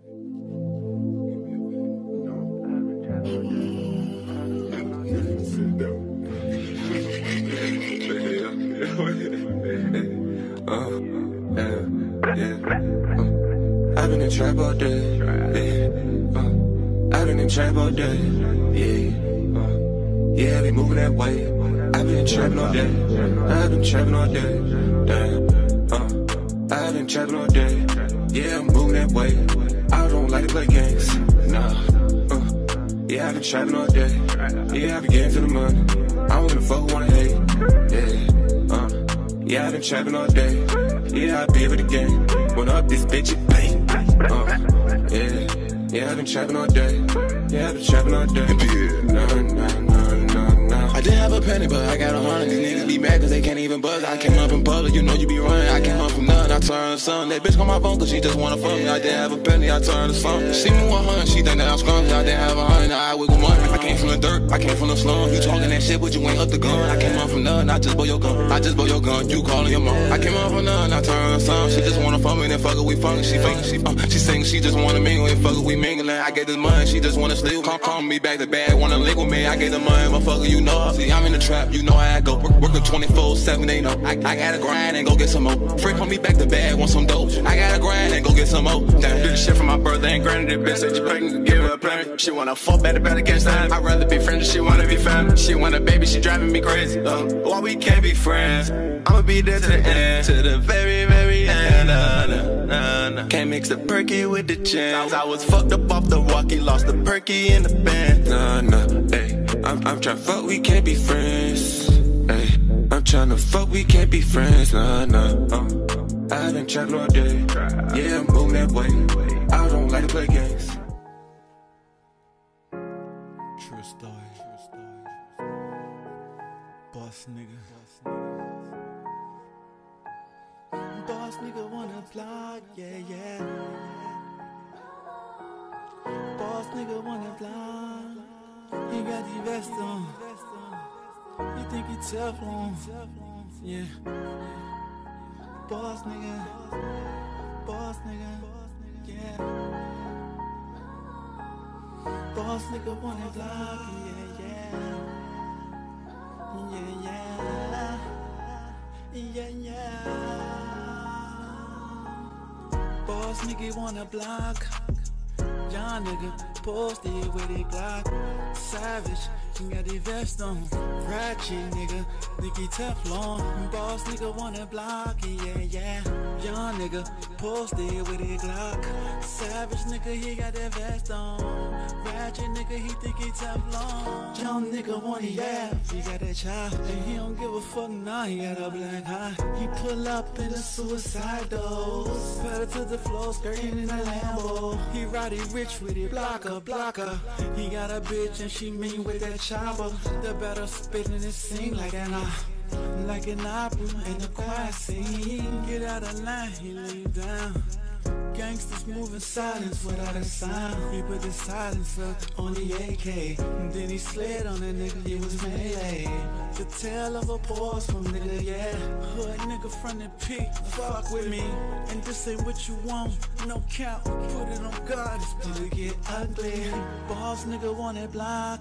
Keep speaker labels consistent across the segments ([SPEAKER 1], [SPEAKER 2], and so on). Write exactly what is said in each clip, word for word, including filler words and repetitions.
[SPEAKER 1] I've been in trap all day, yeah. Uh, I've been in trap all day, yeah. Uh, yeah, I be moving that way. I've been trapping all day, I've been trapping all day, damn. Uh, I've been trapping all day, yeah, I'm moving that way. I don't like to play games, nah. Uh, yeah, I've been trapping all day, yeah, I be getting to the money. I don't give a fuck who wanna hate, yeah. Uh, yeah, I've been trapping all day, yeah, I be with the game. When up this bitch, it bang. Uh, yeah, yeah, I've been trapping all day. Yeah, I've been trapping all day. Nah, nah, nah, nah, nah. I didn't have a penny, but I got a hundred. These niggas be mad cause they can't even buzz. I came up in public, you know you be running. I came up from nothing, I turned to something. That bitch call my phone cause she just wanna fuck me. I didn't have a penny, I turned to something. She me one hundred, she think that I'm scrumpy. I didn't have a hundred, now I wiggle money. I came from the dirt, I came from the slum. You talking that shit, but you ain't up the gun. I came up from nothing, I just blow your gun. I just blow your gun, you calling your mom. I came up from nothing, I turned to something. She just wanna fuck me, then fuck her, we fucking. She faking, she uh, she sing, she just wanna mingle, and fuck her, we mingling. I get this money, she just wanna sleep. Call, call me back to bag, wanna link with me. I get the money, motherfucker, you know. See, I'm in the trap, you know how I go. Work, working twenty-four seven, they know. I, I gotta grind and go get some more. Friend, call me back to bag, want some dope. I gotta grind and go get some more. Damn, do the shit for my birthday, ain't granted. This bitch said you pregnant, give her a plan. She wanna fuck better, better against time. I'd rather be friends, she wanna be family. She want a baby, she driving me crazy. Uh, why we can't be friends? I'ma be there to the end, to the very, very end. Nah, nah, nah, nah. Can't mix the perky with the chance. I was fucked up off the walkie, lost the perky in the band. Nah, nah, ayy. I'm, I'm tryna fuck, we can't be friends. Ayy, I'm tryna fuck, we can't be friends. Nah, nah. Uh, I done trapped all day. Yeah, I'm moving that way. I don't like to play games.
[SPEAKER 2] True story. Boss nigga. Boss nigga wanna block, yeah, yeah. Boss nigga wanna block. He got the vest on. You think he Teflon? Yeah. Boss nigga. Boss nigga. Yeah. Boss nigga wanna block, yeah, yeah. Yeah, yeah. Yeah, yeah. Boss nigga wanna block. Young nigga posted with a Glock. Savage, you got the vest on. Ratchet nigga, Nicky Teflon. Boss nigga wanna block, yeah, yeah. Young nigga posted with a Glock. Savage nigga, he got that vest on. Ratchet nigga, he think he Teflon. Young nigga want it, yeah, he got that chop. And he don't give a fuck, nah, he got a black eye. He pull up in a suicide dose. Pedal to the floor, skirting in a Lambo. He riding rich with it, blocker, blocker. He got a bitch and she mean with that chopper. The better spitting and sing like an uh, like an opera in a quiet scene. Get out of line, he lay you down. Gangsters moving silence without a sound. He put the silencer on the A K. And then he slid on that nigga, it was melee. The tail of a pause from nigga, yeah. Hood nigga from the peak, fuck with me. And this ain't what you want, no count. Put it on God, it's gonna get ugly. Boss nigga want it block.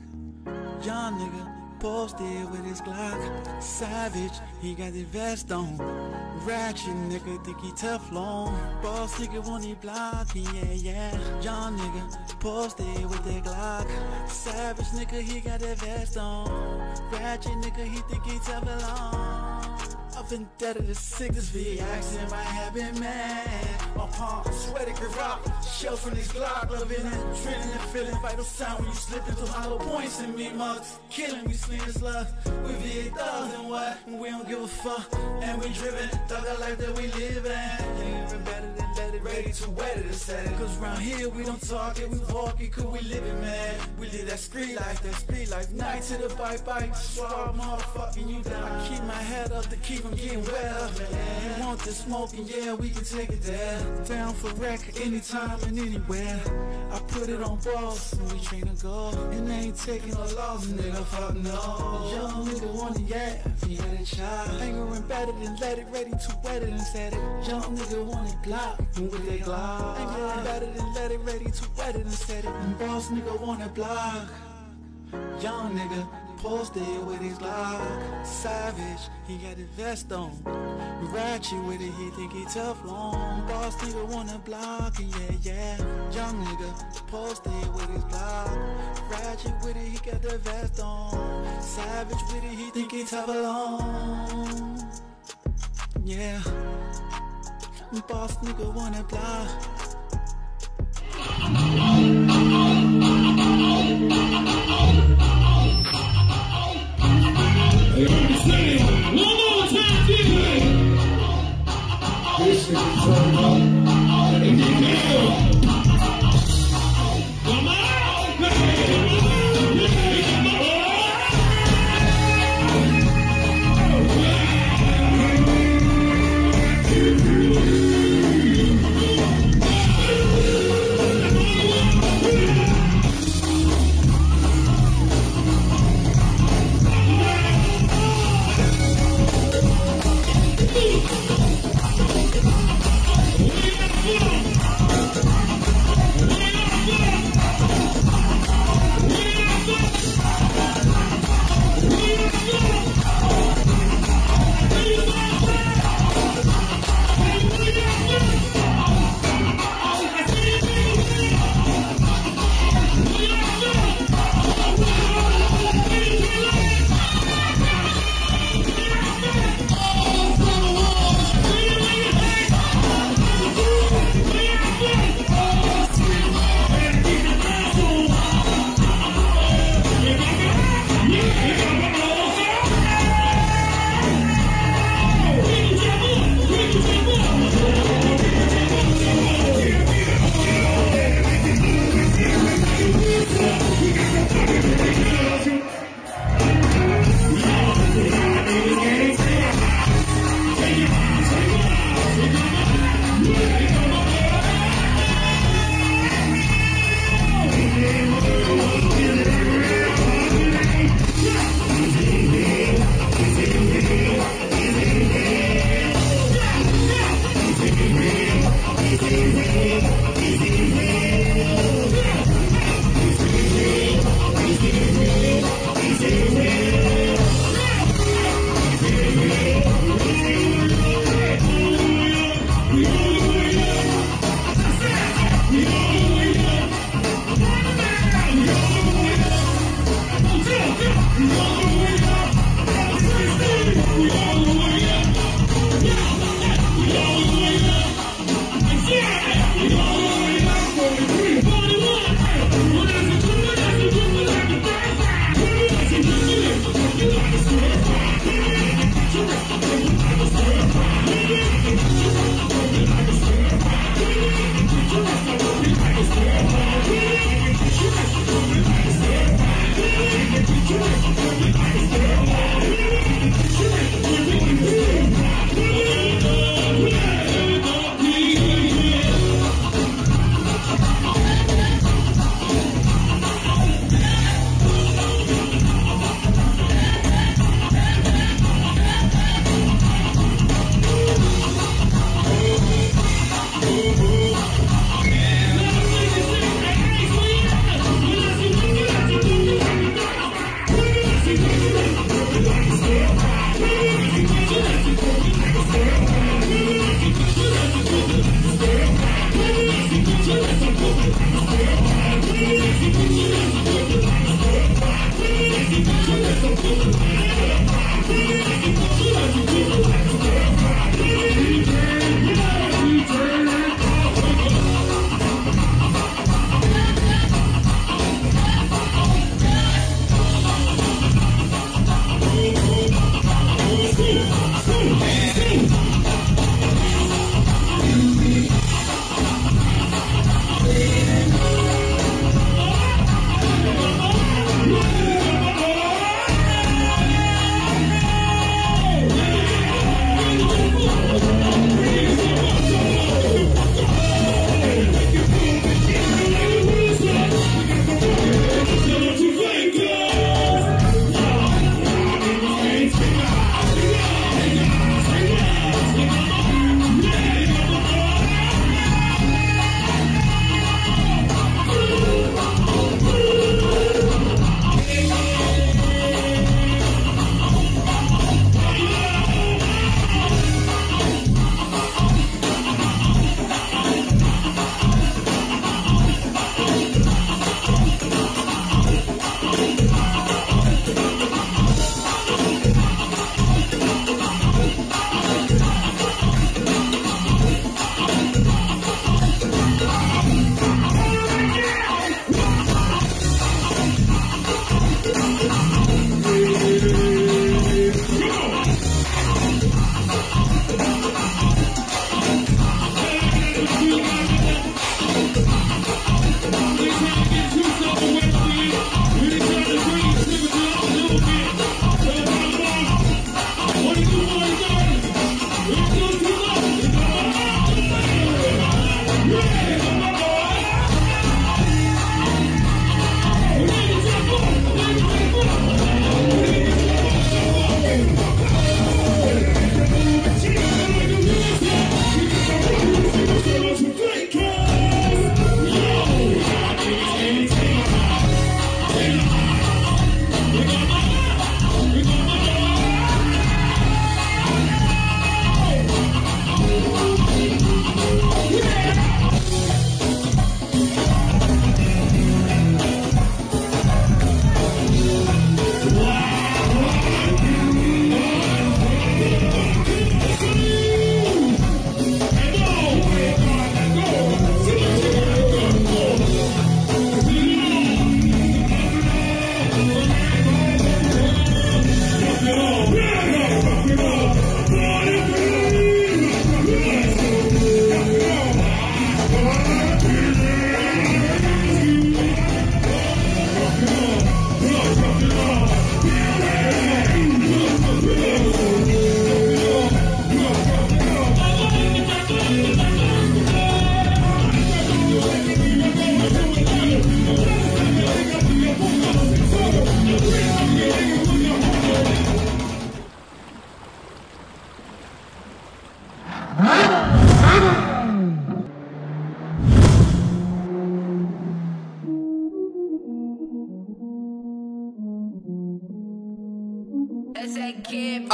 [SPEAKER 2] Young nigga posted with his Glock. Savage, he got the vest on. Ratchet nigga think he Teflon. Boss nigga want it block, yeah, yeah. Young nigga posted with that Glock. Savage nigga, he got that vest on. Ratchet nigga, he think he Teflon. I've been dead at the sickest V accent might have been mad. My palm sweaty, rock. Shell from this Glock, loving it, trending and feeling vital sound when you slip into hollow points in me mugs. Killing me, slingers love. We V eight thousand what? We don't give a fuck. And we driven, thug the life that we live in. Ain't even better than let it, ready to wet it and set it. Cause round here we don't talk it, we walk it, cause we live it, man. We live that street life, that street life. Night to the bike bike, swab motherfucking you down. I keep my head up to keep from getting wetter. You want the smoking, yeah, we can take it there. Down for wreck anytime and anywhere. I put it on balls, and we train to go. And they ain't taking no loss, nigga, fuck no. Young nigga want it, yeah, he had a child. Anger and better than let it, ready to wet it and set it. Young nigga want it block, and with that Glock. And yeah, better than let it, ready to wet it and set it. And boss nigga wanna block. Young nigga posted with his Glock. Savage, he got his vest on. Ratchet with it, he think he Teflon. Boss nigga wanna block, and yeah, yeah. Young nigga posted with his Glock. Ratchet with it, he got the vest on. Savage with it, he think he Teflon. Yeah. Boss nigga wanna block.
[SPEAKER 3] One more time, D J. This is turn up. And you know. Come on. Yeah.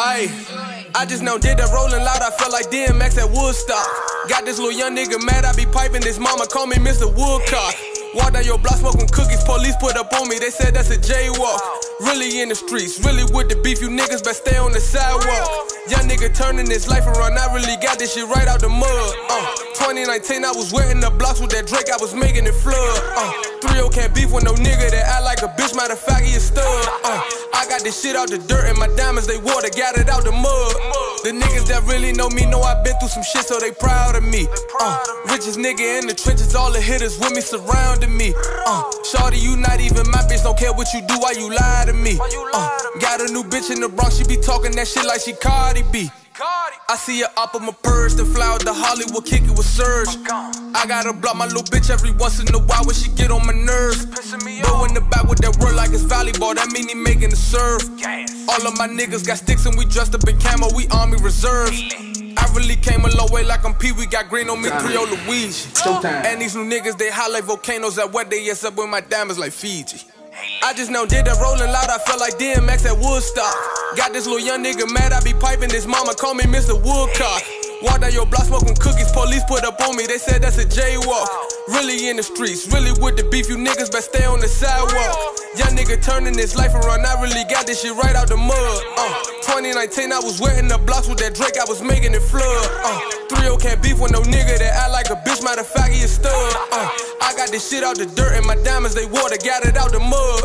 [SPEAKER 1] Aye, I just know did that rolling loud, I felt like D M X at Woodstock. Got this little young nigga mad, I be piping this mama, call me Mister Woodcock. Walk down your block smoking cookies, police put up on me, they said that's a jaywalk. Really in the streets, really with the beef, you niggas better stay on the sidewalk. Young nigga turning his life around, I really got this shit right out the mud. Uh, twenty nineteen, I was wetting the blocks with that Drake, I was making it flood. Uh, three oh can't beef with no nigga that act like a bitch, matter of fact, he a stud. Uh, I got this shit out the dirt and my diamonds, they water, got it out the mud. The niggas that really know me know I been through some shit, so they proud of me. Uh, richest nigga in the trenches, all the hitters with me surrounding me. Uh, shorty, you not even my bitch, don't care what you do, why you lie to me? Uh, got a new bitch in the Bronx, she be talking that shit like she Cardi B. I see her up on my purse, then fly out to Hollywood, kick it with Surge. I gotta block my little bitch every once in a while when she get on my nerves. Go in the back with that word like it's volleyball, that mean he making the serve. All of my niggas got sticks and we dressed up in camo, we Army Reserves. I really came a long way like I'm Pee Wee, got green on me, three oh Luigi. And these new niggas, they hot like volcanoes that wet they ass up with my diamonds like Fiji. I just know did that rolling loud, I felt like D M X at Woodstock. Got this little young nigga mad, I be piping this mama, call me Mister Woodcock. Walk down your block smoking cookies, police put up on me, they said that's a jaywalk. Really in the streets, really with the beef, you niggas better stay on the sidewalk. Young nigga turning his life around, I really got this shit right out the mud. Uh, twenty nineteen, I was wetting the blocks with that Drake, I was making it flood. Uh, three oh can't beef with no nigga that act like a bitch, matter of fact, he a stud. Uh, I got this shit out the dirt and my diamonds, they water, got it out the mud.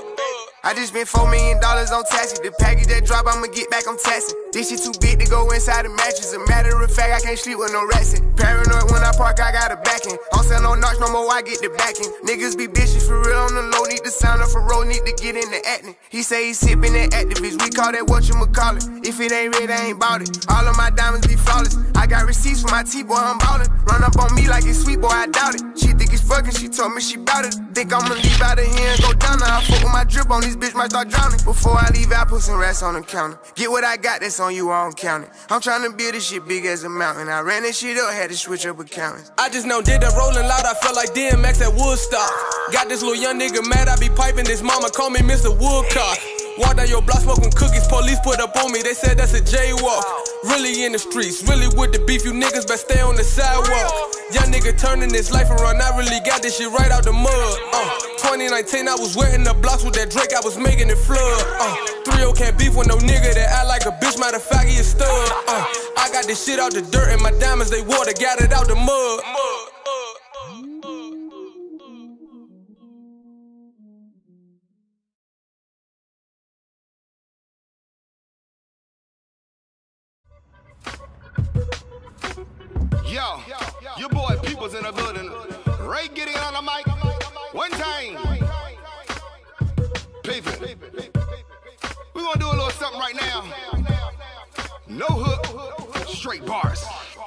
[SPEAKER 4] I just spent four million dollars on taxi. The package that drop, I'ma get back, I'm taxing. This shit too big to go inside the mattress. A matter of fact, I can't sleep with no rats in. Paranoid when I park, I got a backing. Don't sell no notch no more, I get the backing. Niggas be bitches for real on the low, need to sign up for road, need to get into acting. He say he sippin' that activist, we call that whatchamacallit. If it ain't red, I ain't bout it. All of my diamonds be flawless. I got receipts for my T-boy, I'm ballin'. Run up on me like it's sweet, boy, I doubt it. She think it's fucking, she told me she bout it. Think I'ma leave out of here and go down now. I fuck with my drip on these bitch, might start drowning. Before I leave, I put some rats on the counter. Get what I got, that's on you, I don't count it. I'm trying to build this shit big as a mountain. I ran this shit up, had to switch up accountants.
[SPEAKER 1] I just know did that rolling loud, I felt like D M X at Woodstock. Got this little young nigga mad, I be piping this mama, call me Mister Woodcock. Walk down your block smoking cookies, police put up on me, they said that's a jaywalk. Really in the streets, really with the beef, you niggas better stay on the sidewalk. Young nigga turning his life around, I really got this shit right out the mud. Uh, twenty nineteen, I was wetting the blocks with that Drake, I was making it flood. Uh, three oh can't beef with no nigga that act like a bitch, matter of fact, he a stud. Uh, I got this shit out the dirt and my diamonds, they water, got it out the mud.
[SPEAKER 5] Yo, your boy People's in the building. Ray getting on the mic. One time. Paving. We're gonna do a little something right now. No hook, straight bars.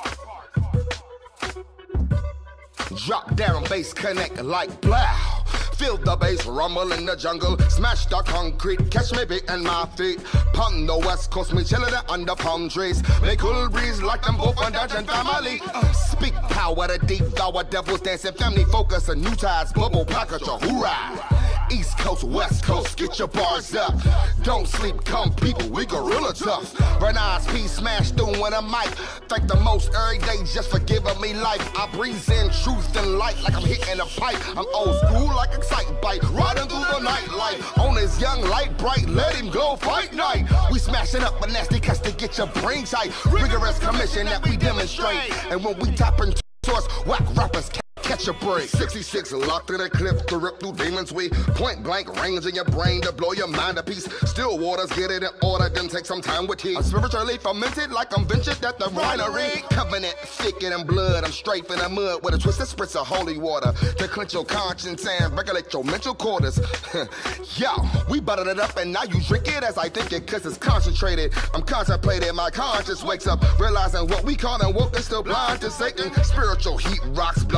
[SPEAKER 5] Drop down, bass connect like blow. Feel the bass rumble in the jungle. Smash the concrete, catch me beating my feet. Pun the west coast, me chillin' under palm trees. Make cool breeze like them both on Dutch and family. Uh, speak power to devour devils dancing. Family focus, a new tides, bubble package, a hoorah. East Coast, West Coast, get your bars up. Don't sleep, come people, we gorilla tough. Renaz P smash through with a mic. Thank the most every day just for giving me life. I breathe in truth and light like I'm hitting a pipe. I'm old school like Excite Bike, riding through the nightlife. On his young light bright, let him go fight night. We smashing up a nasty cuts to get your brain tight. Rigorous commission that we demonstrate. And when we tap into source, whack rappers catch a break. sixty-six locked in a clip to rip through demons. We point blank range in your brain to blow your mind a piece. Still waters get it in order, then take some time with tea. I'm spiritually fermented like I'm ventured at the winery. Covenant thicker than blood. I'm straight in the mud with a twisted spritz of holy water to clench your conscience and regulate your mental quarters. Yo, we buttered it up and now you drink it as I think it cause it's concentrated. I'm contemplating, my conscience wakes up realizing what we call and woke is still blind to Satan. Spiritual heat rocks blowing through your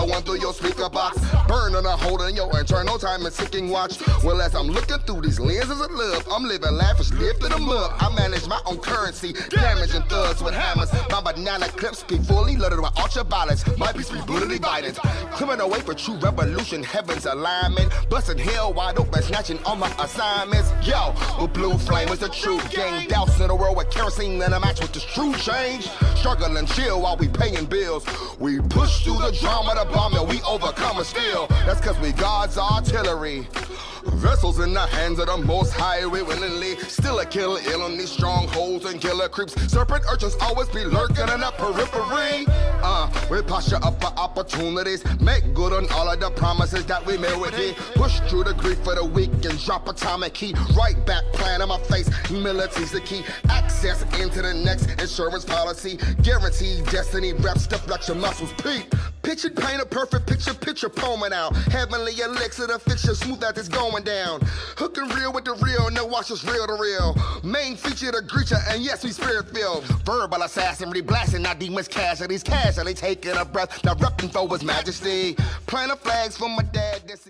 [SPEAKER 5] your speaker box. Burn on a hole in your internal time and ticking watch. Well, as I'm looking through these lenses of love, I'm living lavish, lifting them up. I manage my own currency, damaging thugs with hammers. My banana clips be fully loaded with ultraviolence. My beats be brutally violent. Clearing away for true revolution, heaven's alignment. Busting hell wide open, snatching all my assignments. Yo, with blue flame is the true game. Dousing the world with kerosene and a match with this true change. Struggle and chill while we paying bills. We push through the drama, the bomb, and we overcome it still. That's cause we God's artillery. Vessels in the hands of the most high, we willingly still a killer ill on these strongholds and killer creeps. Serpent urchins always be lurking in the periphery. Uh, we posture up for opportunities, make good on all of the promises that we made with it. Push through the grief for the weak and drop atomic heat. Right back, plan on my face, humility's the key. Access into the next insurance policy. Guaranteed destiny, rep, step like your muscles peak. Picture, paint a perfect picture, picture poeming out. Heavenly elixir, the fixture, smooth out this going down. Hooking real with the real, no watch us real to real. Main feature, the creature, and yes, we spirit filled. Verbal assassin, reblasting, not demons casualties. Casually taking a breath, now repping for his majesty. Planting flags for my dad, that's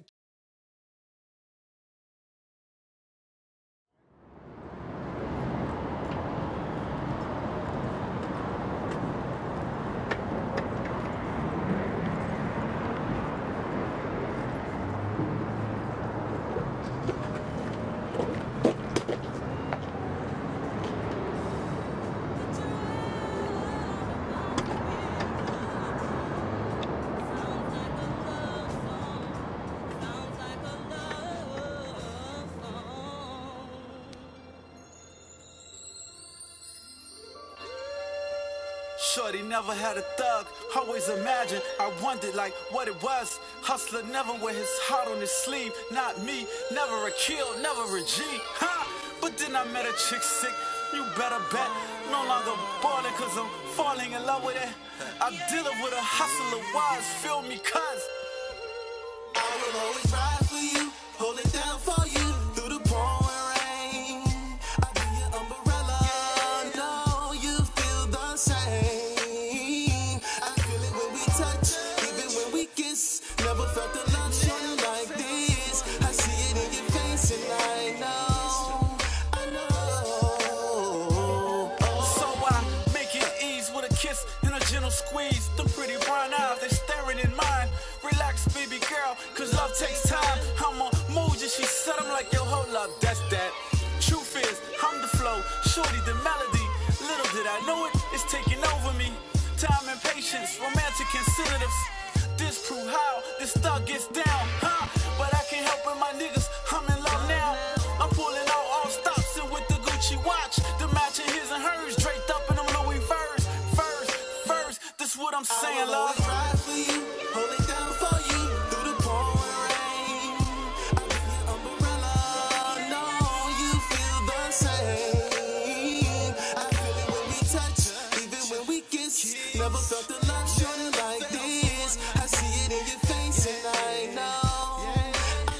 [SPEAKER 2] Shorty never had a thug, always imagined, I wondered like what it was. Hustler never wear his heart on his sleeve, not me, never a kill, never a G, huh? But then I met a chick sick, you better bet, no longer balling cause I'm falling in love with it. I'm dealing with a hustler wise, feel me cuz
[SPEAKER 6] I will always ride for you, hold it down for you, through the pouring rain. I'll be your umbrella, know you feel the same. Never felt the love shining like this. I see it in your face and I know, I know.
[SPEAKER 2] So I make it ease with a kiss and a gentle squeeze. The pretty brown eyes, they staring in mine. Relax, baby girl, cause love takes time. I'm on mood, and she said, I'm like, yo, hold up, that's that. Truth is, I'm the flow, shorty the melody. Little did I know it, it's taking over me. Time and patience, romantic incentives. Disprove how this thug gets down, huh? But I can't help it, my niggas, I'm in love now. I'm pulling out all stops and with the Gucci watch, the matching his and hers, draped up in them Louis furs, furs, furs. That's what I'm saying, love.
[SPEAKER 6] I will always ride for you, hold it down for you, through the pouring rain. I'll be your umbrella, know you feel the same. I feel it when we touch, even when we kiss. Never felt the love shining like this. I see it in your face and I know, I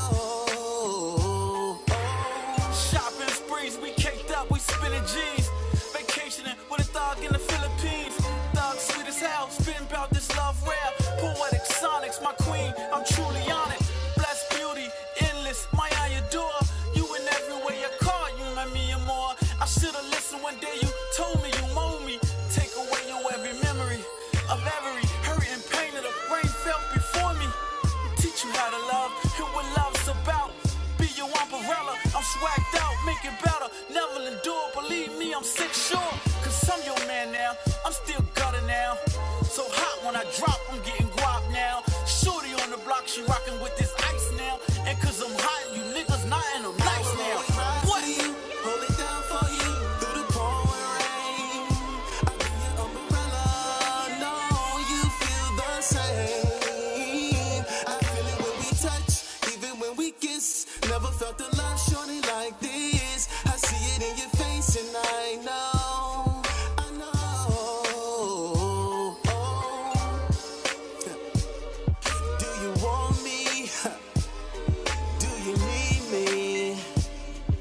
[SPEAKER 6] know.
[SPEAKER 2] Shopping sprees, we caked up, we spinning G's. Vacationing with a thug in the Philippines. Thug sweet as hell, spitting about this love rap. Poetic sonics, my queen, I'm truly on it. Blessed beauty, endless, my eye adore. You in every way I call, you remind me of more. I should've listened one day, you told me, you mold me. Take away your every memory of every hurt and pain of the rain felt before me. Teach you how to love and what love's about. Be your umbrella, I'm swagged out, make it better. Never endure, believe me, I'm sick sure. Cause I'm your man now, I'm still gutter now. So hot when I drop, I'm getting guap now. Shorty on the block, she rocking with this ice now. And cause I'm hot, you niggas not in them nice now. What?
[SPEAKER 6] You, hold it down for you, through the pouring rain. I'll be your umbrella, know you feel the same. I feel it when we touch, even when we kiss. Never felt the love shining like this. I see it in your face and I know, I know. Do you want me? Do you need me?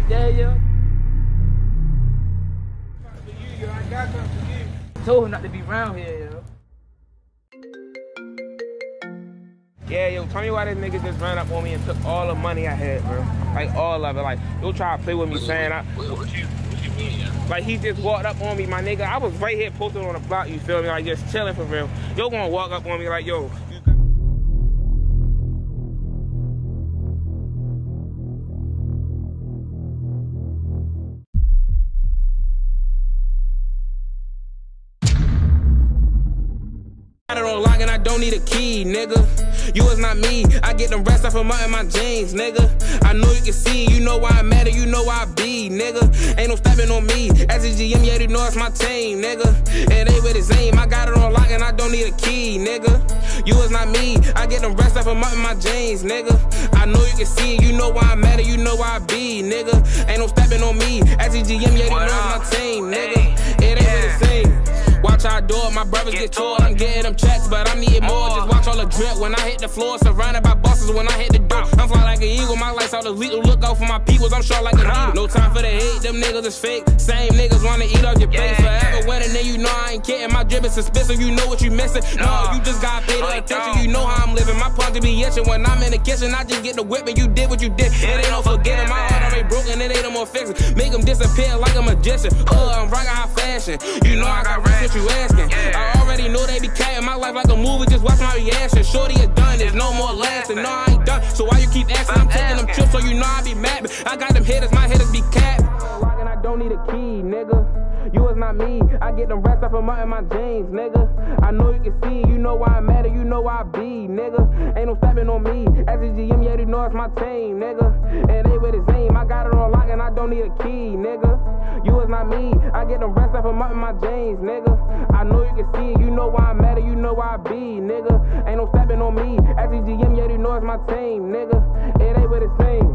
[SPEAKER 7] Yeah, yo. For you, yo. I got something for you. I told him not to be around here, yo.
[SPEAKER 8] Yeah, yo, tell me why this nigga just ran up on me and took all the money I had, bro. Like, all of it. Like, you'll try to play with me, saying I...
[SPEAKER 9] What, what, you, what you mean, yeah?
[SPEAKER 8] Like, he just walked up on me, my nigga. I was right here posted on the block, you feel me? Like, just chilling for real. Yo gonna walk up on me like, yo... On lock and I don't need a key, nigga. You is not me. I get them rest off of my, in my jeans, nigga. I know you can see, you know why I matter, you know why I be, nigga. Ain't no stepping on me. As a G M, yeah, you know it's my team, nigga. It ain't with his aim. I got it on lock and I don't need a key, nigga. You is not me. I get them rest off of my, in my jeans, nigga. I know you can see, you know why I matter, you know why I be, nigga. Ain't no stepping on me. As a G M, yeah, you know it's my team, nigga. It ain't with his aim. Watch how I do it, my brothers get taught. I'm getting them checks, but I'm needing more. Just watch all the drip when I hit the floor. Surrounded by bosses when I hit the door. I'm fly like an eagle, my lights out illegal. Look out for my peoples, I'm sure like a needle. No time for the hate, them niggas is fake. Same niggas wanna eat off your face. Forever winning, then you know I ain't kidding. My drip is suspicious, you know what you missing. No, you just gotta pay the attention, you know how I'm living. My punch be itching when I'm in the kitchen. I just get the whip and you did what you did. It ain't no forgetting, my heart already broken, it ain't no more fixing. Make them disappear like a magician. Uh, I'm rocking high fashion. You know I got rest what you asking. I already know they be catting my life like a movie, just watch my reaction. Shorty is done, there's no more lasting. No, I ain't done, so why you keep asking? I'm taking them trips so you know I be mad. I got them hitters, my hitters be capped. And I don't need a key, nigga. You is not me. I get them rest off of my, in my jeans, nigga. I know you can see, you know why I matter, you know why I be, nigga. Ain't no stepping on me. As a G M, yeah, you know it's my team, nigga. It ain't with his aim. I got it on lock and I don't need a key, nigga. You is not me. I get them rest off of my, in my jeans, nigga. I know you can see, you know why I matter, you know why I be, nigga. Ain't no stepping on me. As a G M, yeah, you know it's my team, nigga. It ain't with his aim.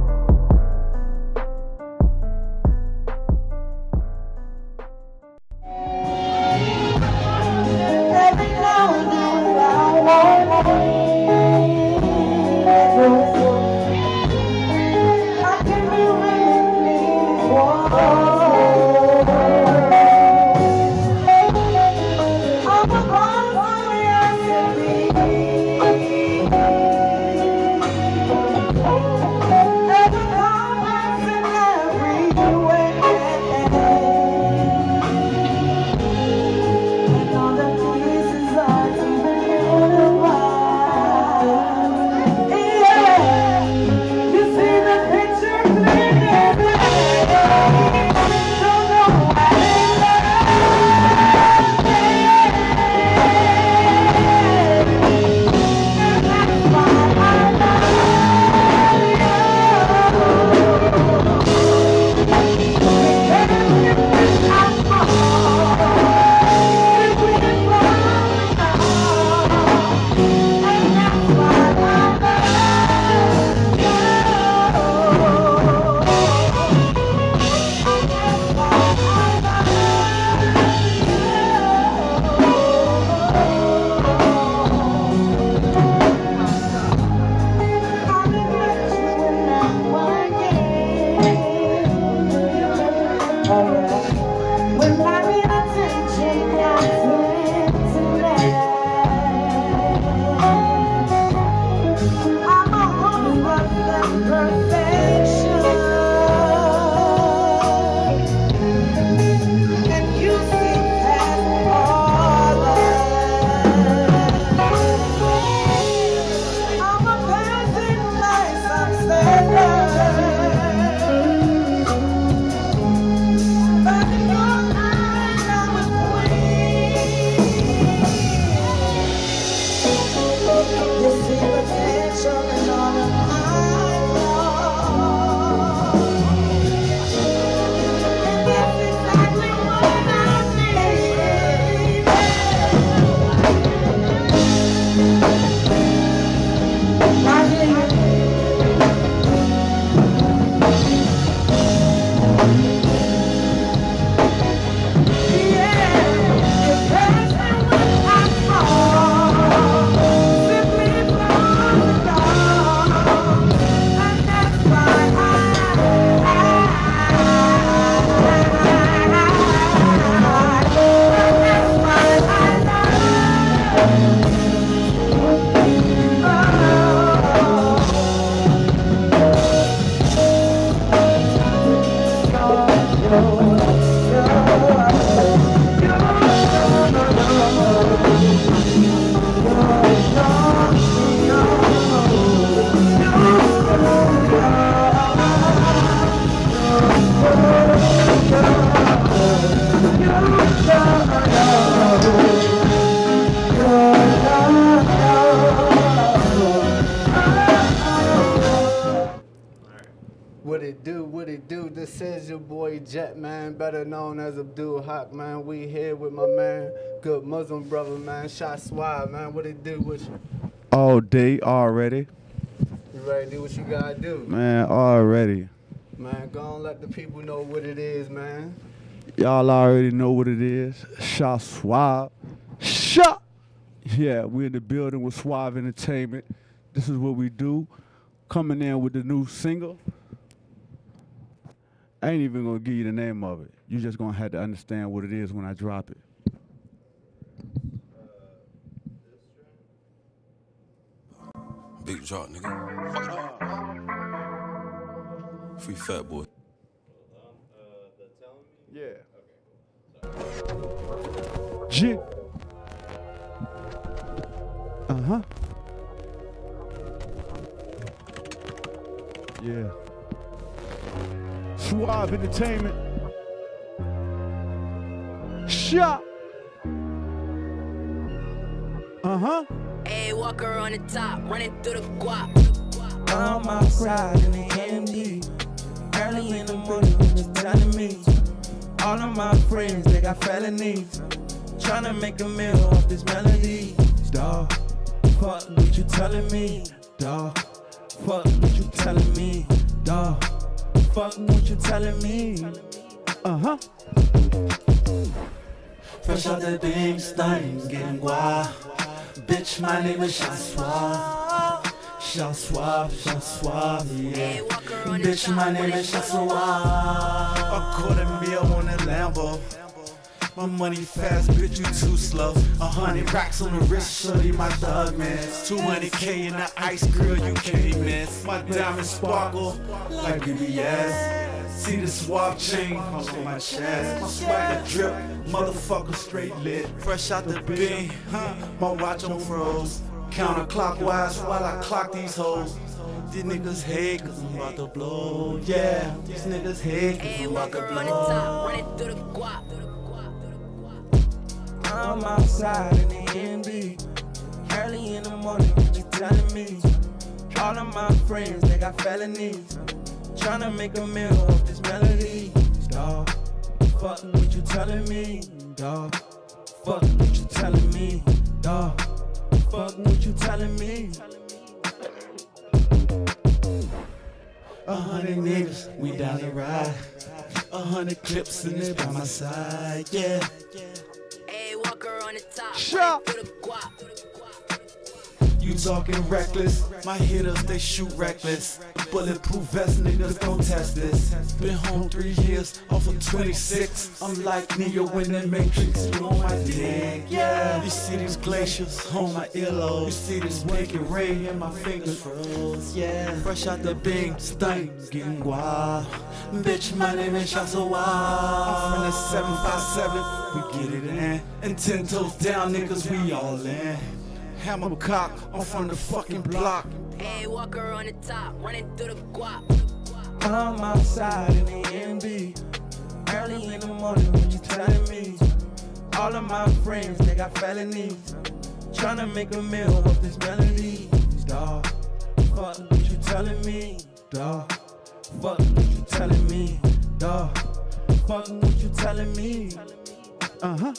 [SPEAKER 10] Every do, what it do? This is your boy Jet, man, better known as Abdul Haq, man. We here with my man, good Muslim brother, man, Shot Swab, man. What it do with you?
[SPEAKER 11] All day already.
[SPEAKER 10] You ready to do what you gotta do?
[SPEAKER 11] Man, already.
[SPEAKER 10] Man, go on, let the people know what it is, man.
[SPEAKER 11] Y'all already know what it is. Shot Swab. Shot! Yeah, we in the building with Suave Entertainment. This is what we do. Coming in with the new single. I ain't even gonna give you the name of it. You just gonna have to understand what it is when I drop it.
[SPEAKER 12] Big drop, nigga. Fuck it up. Free Fat Boy.
[SPEAKER 11] Yeah. G. Uh-huh. Yeah. Suave Entertainment. Shot. Uh-huh.
[SPEAKER 13] A Walker on the top, running through the guap.
[SPEAKER 14] I'm outside in the M D. Early in the morning, just telling me. All of my friends, they got felonies. Tryna make a meal off this melody. Dawg, fuck what you telling me. Dawg, fuck what you telling me. Dawg, fuck what you telling me.
[SPEAKER 11] Uh-huh.
[SPEAKER 2] Fresh out that big stain, getting guap. Bitch, my name is Shot Swab. Shot Swab, Shot Swab, yeah. Bitch, my name is Shot Swab. A quarter mil on that Lambo. My money fast, bitch, you too slow. A hundred racks on the wrist, shorty, my thug man. two hundred K in the ice grill, you can't miss. My diamonds sparkle like B B S. See the swab chain all on my chest. My swagger drip, motherfucker straight lit. Fresh out the bin, huh? My watch on froze. Counterclockwise while I clock these hoes. These niggas hate cause I'm about to blow. Yeah, these niggas hate cause I'm about to blow.
[SPEAKER 14] I'm outside in the M D. Early in the morning, what you telling me? All of my friends, they got felonies. Tryna make a meal off this melody. Dawg, fuck what you telling me. Dawg, fuck what you telling me. Dawg, fuck what you telling me.
[SPEAKER 2] A hundred niggas, we down the ride. A hundred clips in this by my side, yeah.
[SPEAKER 13] A Walker on the top,
[SPEAKER 2] Shot.
[SPEAKER 13] running through the guap.
[SPEAKER 2] You talking reckless, my hitters they shoot reckless. Bulletproof vest, niggas don't test this. Been home three years, off of twenty-six. I'm like Neo in the Matrix, you on my dick, yeah. You see these glaciers on my earlobe. You see this wicked rain in my fingers froze, yeah. Fresh out the bing, stain, getting guap. Bitch, my name is Shot Swab. I'm from the seven five seven, we get it in. And ten toes down, niggas, we all in. Hammer cock, I'm from the fucking block.
[SPEAKER 13] A Walker on the top, running through the guap.
[SPEAKER 14] I'm outside in the M D. Early in the morning, what you telling me? All of my friends, they got felonies. Tryna make a meal off this melody. Dawg, fuck what you telling me. Dawg, fuck what you telling me. Dawg, fuck what you telling me.
[SPEAKER 11] Uh-huh.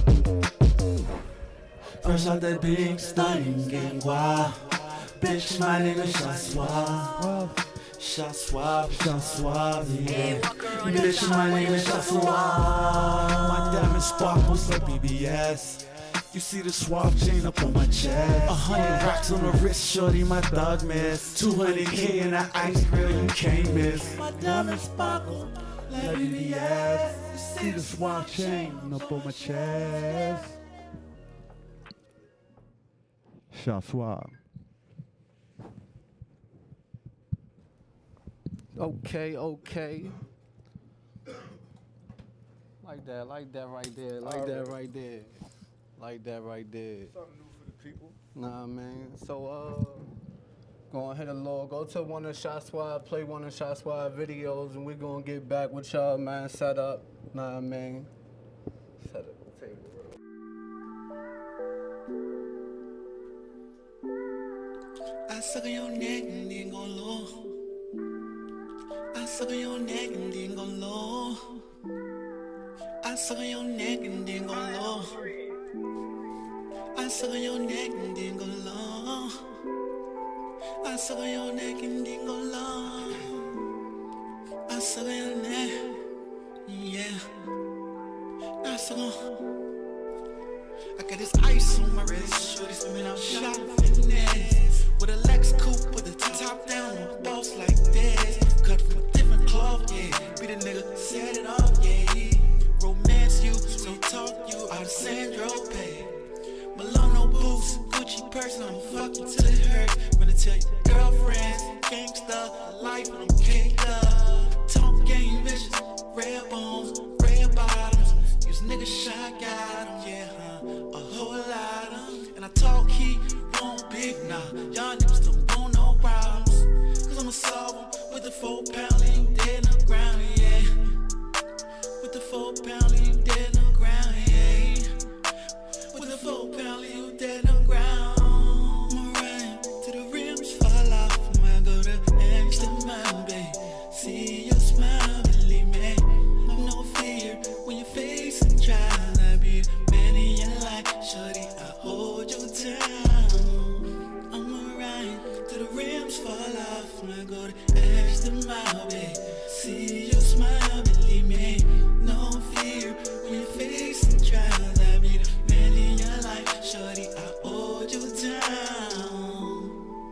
[SPEAKER 2] Fresh out that big stain, getting guap. Bitch, my name is Shot Swab. Shot Swab, Shot Swab, yeah. Bitch, my name is Shot Swab. My diamond sparkles like B B S. You see the swab chain up on my chest. A hundred racks on the wrist, shorty, my thug miss. two hundred K in the ice grill, you can't miss. My diamond sparkle like B B S.
[SPEAKER 11] You see the swab chain up on my chest. Shot Swab.
[SPEAKER 10] Okay, okay. Like that, like that right there, like that right there. Like that right there.
[SPEAKER 11] Something new for the people.
[SPEAKER 10] Nah, man. So, uh, go ahead and log. Go to one of Shot Swab, play one of Shot Swab videos, and we're gonna get back with y'all, man. Set up. Nah, man. Set up the table, bro.
[SPEAKER 2] I suck on your neck and then go low. I suck on your neck and then go low. I suck on your neck and then go low. I suck on your neck and then go low. I suck on your neck and then go low. I suck on your neck, yeah. I suck on. I got this ice on my wrist, shorty swimming out shot finesse. With a Lex coupe with the top down, on a boss like this. Cut from a different cloth, yeah. Be the nigga, set it off, yeah. Romance you, so talk you out of Sandro Pay. Milano boots, Gucci purse, I'ma fuck you till it hurts. Gonna tell your girlfriends, gangsta, life and I'm caked up. Talk game vicious, red bones, red bottoms. Use nigga shot, got 'em, yeah, huh? A whole lot of 'em. And I talk heat, won't big, nah. Y'all niggas don't want no problems. Cause I'ma solve 'em with the four pound, leave you dead in the ground, yeah. With the four pound, leave you dead in the ground, yeah. With the four pound, leave you dead in the ground. I'ma ride till the rims fall off. I'ma go the extra mile, babe. See your smile, believe me. No fear when your face and trial. I be the man in your life, shorty. I hold you down. I'ma ride till the rims fall off. I'ma go the extra mile, babe. See your smile, believe me. No fear when your face and trial. I be the man in your life, shorty. I hold you down.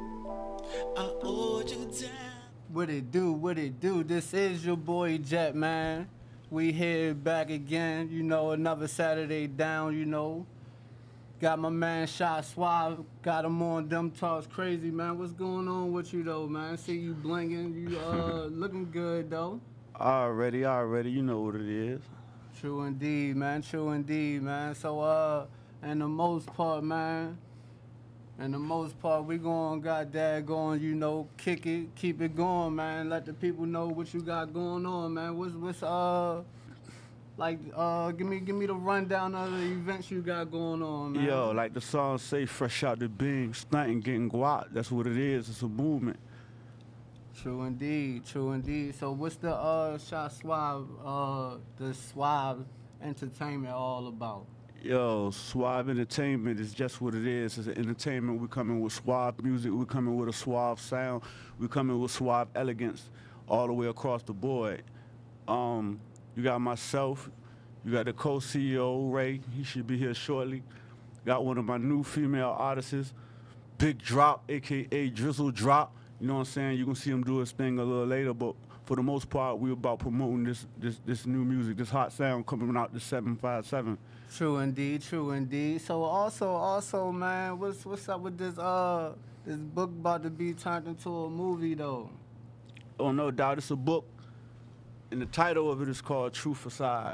[SPEAKER 2] I hold you down.
[SPEAKER 10] What it do, what it do, this is your boy Jet, man. We here back again, you know, another Saturday down, you know. Got my man Shot Suave, got him on Them Talks Crazy, man. What's going on with you though, man? See you blinging, you uh looking good though.
[SPEAKER 11] Already, already, you know what it is.
[SPEAKER 10] True indeed, man, true indeed, man. So uh, and the most part, man, and the most part, we going, got that going, you know, kick it, keep it going, man. Let the people know what you got going on, man. What's, what's, uh, like, uh, give me, give me the rundown of the events you got going on, man.
[SPEAKER 11] Yo, like the song say, fresh out the bean, stunting, getting guap. That's what it is. It's a movement.
[SPEAKER 10] True indeed, true indeed. So what's the, uh, Shot Suave, uh, the Suave Entertainment all about?
[SPEAKER 11] Yo, Suave Entertainment is just what it is. It's an entertainment. We're coming with suave music. We're coming with a suave sound. We're coming with suave elegance all the way across the board. Um, you got myself. You got the co-C E O, Ray. He should be here shortly. Got one of my new female artists, Big Drop, a k a. Drizzle Drop. You know what I'm saying? You're going to see him do his thing a little later, but for the most part, we're about promoting this, this, this new music, this hot sound coming out the seven five seven.
[SPEAKER 10] True indeed, true indeed. So also, also, man, what's what's up with this uh this book about to be turned into a movie though?
[SPEAKER 11] Oh, no doubt, it's a book, and the title of it is called True Facade.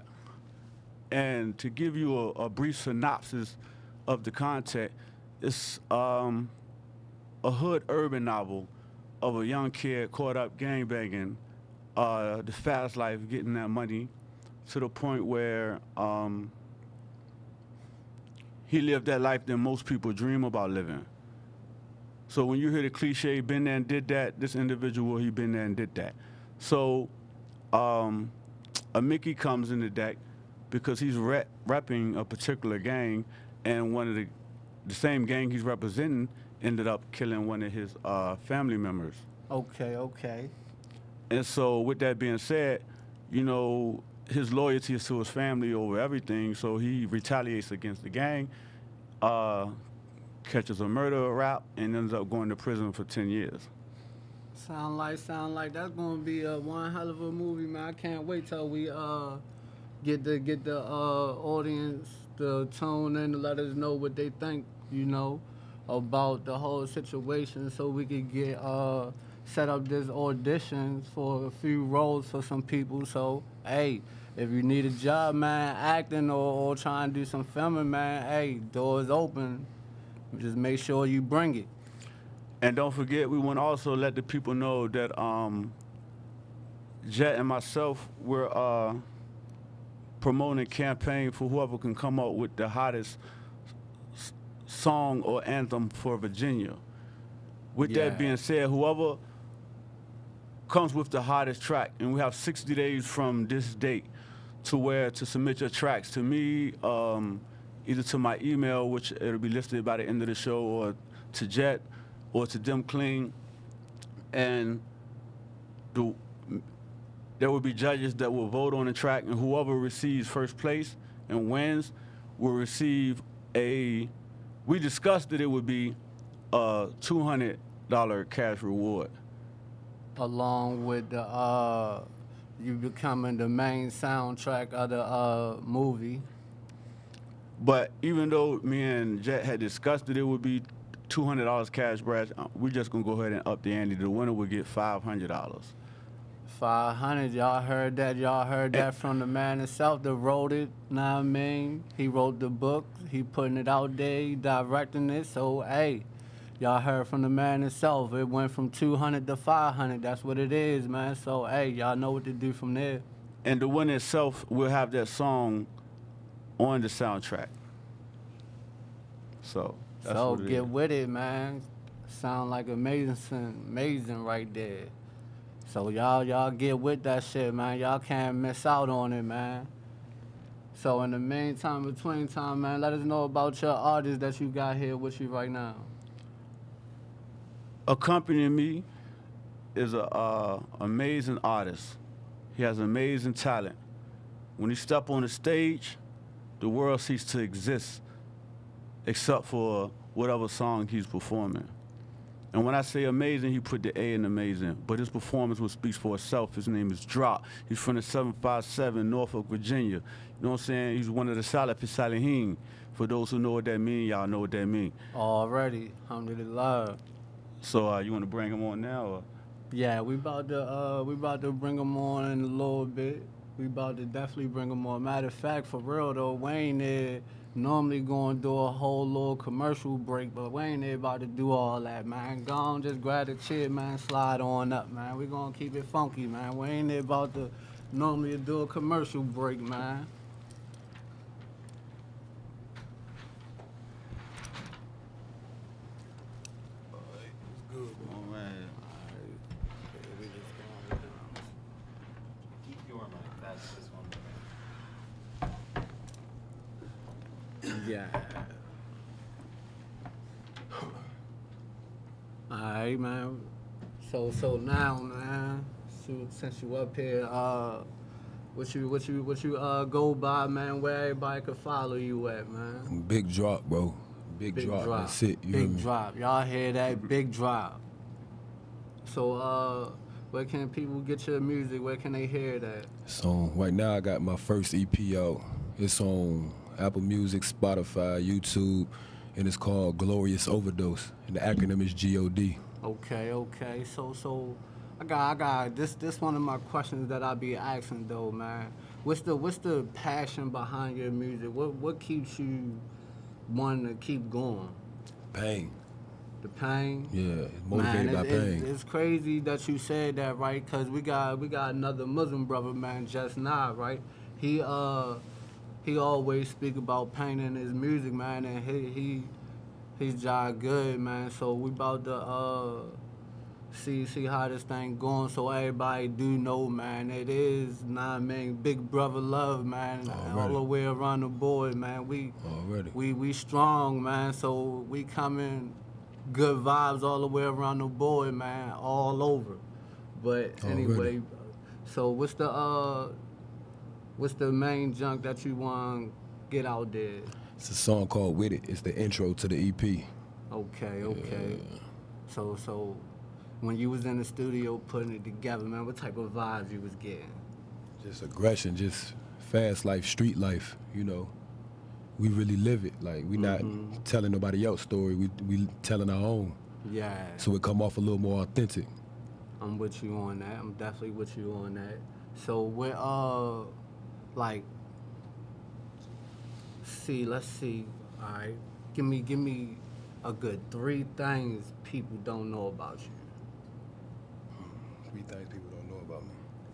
[SPEAKER 11] And to give you a, a brief synopsis of the content, it's um, a hood urban novel of a young kid caught up gangbanging, uh, the fast life, getting that money, to the point where um, he lived that life that most people dream about living. So when you hear the cliche, been there and did that, this individual, he been there and did that. So um, a Mickey comes in the deck because he's rep repping a particular gang, and one of the, the same gang he's representing ended up killing one of his uh, family members.
[SPEAKER 10] Okay, okay.
[SPEAKER 11] And so with that being said, you know, his loyalty is to his family over everything, so he retaliates against the gang, uh, catches a murder rap, and ends up going to prison for ten years.
[SPEAKER 10] Sound like, sound like that's gonna be a one hell of a movie, man. I can't wait till we uh get the get the uh audience to tune in to let us know what they think, you know, about the whole situation, so we could get uh set up this auditions for a few roles for some people. So hey, if you need a job, man, acting or, or trying to do some filming, man, hey, doors open. Just make sure you bring it.
[SPEAKER 11] And don't forget, we want to also let the people know that um, Jet and myself, we're uh, promoting a campaign for whoever can come up with the hottest s song or anthem for Virginia. With
[SPEAKER 10] Yeah.
[SPEAKER 11] that being said, whoever comes with the hottest track, and we have sixty days from this date to where to submit your tracks to me, um, either to my email, which it'll be listed by the end of the show, or to Jet, or to Dem Clean, and the, there will be judges that will vote on the track, and whoever receives first place and wins will receive a, we discussed that it would be a two hundred dollar cash reward.
[SPEAKER 10] Along with the, uh, you becoming the main soundtrack of the uh, movie.
[SPEAKER 11] But even though me and Jet had discussed that it would be two hundred dollars cash brass, we're just gonna go ahead and up the ante. The winner will get five hundred dollars.
[SPEAKER 10] five hundred, y'all heard that? Y'all heard that from the man himself that wrote it, know what I mean? He wrote the book, he putting it out there, he directing it, so hey, y'all heard from the man himself. It went from two hundred to five hundred, that's what it is, man. So hey, y'all know what to do from there.
[SPEAKER 11] And the winner itself will have that song on the soundtrack. So, that's
[SPEAKER 10] So
[SPEAKER 11] what it
[SPEAKER 10] get
[SPEAKER 11] is.
[SPEAKER 10] with it, man. Sound like amazing, amazing right there. So y'all, y'all get with that shit, man. Y'all can't miss out on it, man. So in the meantime, between time, man, let us know about your artist that you got here with you right now.
[SPEAKER 11] Accompanying me is a uh, amazing artist. He has amazing talent. When he step on the stage, the world ceases to exist, except for whatever song he's performing. And when I say amazing, he put the A in amazing, but his performance will speak for itself. His name is Drop. He's from the seven five seven, Norfolk, Virginia. You know what I'm saying? He's one of the Salaf Salihin. For those who know what that mean, y'all know what that mean.
[SPEAKER 10] Already, alhamdulillah.
[SPEAKER 11] So uh, you want to bring him on now? Or?
[SPEAKER 10] Yeah, we about to uh, we about to bring him on in a little bit. We about to definitely bring him on. Matter of fact, for real though, Wayne there normally going to do a whole little commercial break, but Wayne there about to do all that, man. Go on, just grab the chair, man, slide on up, man. We gonna keep it funky, man. Wayne there about to normally do a commercial break, man. Yeah. All right, man. So, so now, man, so, since you up here, uh, what you, what you, what you uh go by, man? Where everybody can follow you at, man?
[SPEAKER 12] Big drop, bro. Big,
[SPEAKER 10] Big
[SPEAKER 12] drop.
[SPEAKER 10] drop.
[SPEAKER 12] That's it. You hear
[SPEAKER 10] Big
[SPEAKER 12] me?
[SPEAKER 10] drop. Y'all hear that? Big drop. So, uh, where can people get your music? Where can they hear that?
[SPEAKER 12] So right now I got my first E P out. It's on Apple Music, Spotify, YouTube, and it's called Glorious Overdose. And the acronym is G O D.
[SPEAKER 10] Okay, okay. So, so, I got, I got this. This one of my questions that I be asking though, man. What's the, what's the passion behind your music? What, what keeps you wanting to keep going?
[SPEAKER 12] Pain.
[SPEAKER 10] The pain.
[SPEAKER 12] Yeah, motivated
[SPEAKER 10] man,
[SPEAKER 12] by
[SPEAKER 10] it's,
[SPEAKER 12] pain.
[SPEAKER 10] It's, it's crazy that you said that, right? Cause we got, we got another Muslim brother, man, Just Nah, right? He, uh. He always speak about pain in his music, man, and he he he's job good, man. So we about to uh see see how this thing going. So everybody do know, man, it is nah, man, big brother love, man,
[SPEAKER 12] Already.
[SPEAKER 10] all the way around the board, man. We
[SPEAKER 12] Already.
[SPEAKER 10] we we strong, man. So we coming good vibes all the way around the board, man, all over. But anyway,
[SPEAKER 12] Already.
[SPEAKER 10] so what's the uh. What's the main junk that you want to get out there?
[SPEAKER 12] It's a song called With It. It's the intro to the E P.
[SPEAKER 10] Okay, okay.
[SPEAKER 12] Yeah.
[SPEAKER 10] So, so when you was in the studio putting it together, man, what type of vibes you was getting?
[SPEAKER 12] Just aggression, just fast life, street life, you know. We really live it. Like, we not
[SPEAKER 10] Mhm.
[SPEAKER 12] telling nobody else's story. We we telling our own.
[SPEAKER 10] Yeah.
[SPEAKER 12] So it come off a little more authentic.
[SPEAKER 10] I'm with you on that. I'm definitely with you on that. So, what, uh, like, see, let's see, all right, give me, give me a good three things people don't know about you.
[SPEAKER 12] Three things people don't know about me.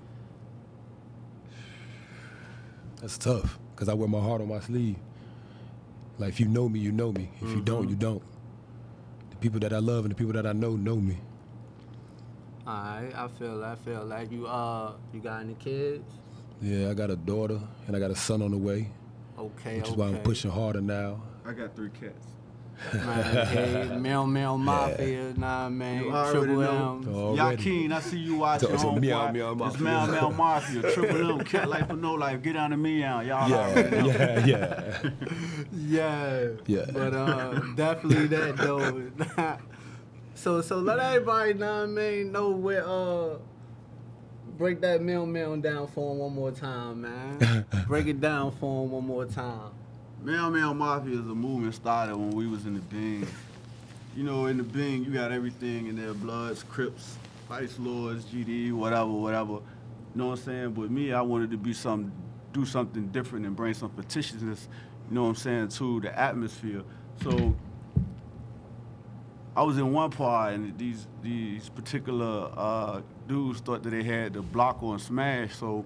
[SPEAKER 12] That's tough, because I wear my heart on my sleeve. Like, if you know me, you know me. If you don't, you don't. The people that I love and the people that I know, know me.
[SPEAKER 10] Alright, I feel that. I feel like you uh you got any kids?
[SPEAKER 12] Yeah, I got a daughter and I got a son on the way.
[SPEAKER 10] Okay,
[SPEAKER 12] Which is
[SPEAKER 10] okay.
[SPEAKER 12] why I'm pushing harder now.
[SPEAKER 11] I got three cats.
[SPEAKER 10] Man, hey, Meow Meow Mafia, nah man,
[SPEAKER 11] You already
[SPEAKER 10] Triple
[SPEAKER 11] know.
[SPEAKER 10] M.
[SPEAKER 11] Yakin, I see you watching
[SPEAKER 12] Those are
[SPEAKER 11] home.
[SPEAKER 12] Meow
[SPEAKER 11] boy.
[SPEAKER 12] Meow
[SPEAKER 11] It's
[SPEAKER 12] Mafia.
[SPEAKER 11] Meow Meow Mafia, Triple M, Cat Life or No Life, get down to Meow. Y'all
[SPEAKER 12] Yeah,
[SPEAKER 11] already know.
[SPEAKER 12] yeah, yeah.
[SPEAKER 10] Yeah.
[SPEAKER 12] Yeah.
[SPEAKER 10] But uh, definitely that though. so so let everybody know what I mean know where uh break that Meow Meow down for him one more time, man. Break it down for him one more time.
[SPEAKER 11] Meow Meow Mafia is a movement started when we was in the Bing. You know, in the Bing, you got everything in there, Bloods, Crips, Vice Lords, G D, whatever, whatever. You know what I'm saying? But me, I wanted to be some, do something different and bring some fictitiousness, you know what I'm saying, to the atmosphere. So I was in one part, and these these particular uh, dudes thought that they had the block on Smash, so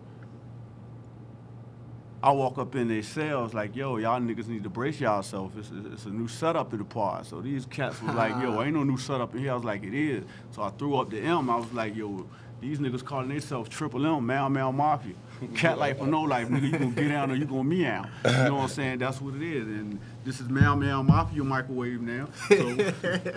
[SPEAKER 11] I walk up in their cells like, yo, y'all niggas need to brace yourself. It's, it's a new setup in the part. So these cats was like, yo, ain't no new setup in here. I was like, it is. So I threw up the M. I was like, yo, these niggas calling themselves Triple M, Meow Meow Mafia. Cat life or no life, nigga, you gonna get down or you gonna meow. You know what I'm saying? That's what it is. And this is Meow Meow Mafia microwave now. So.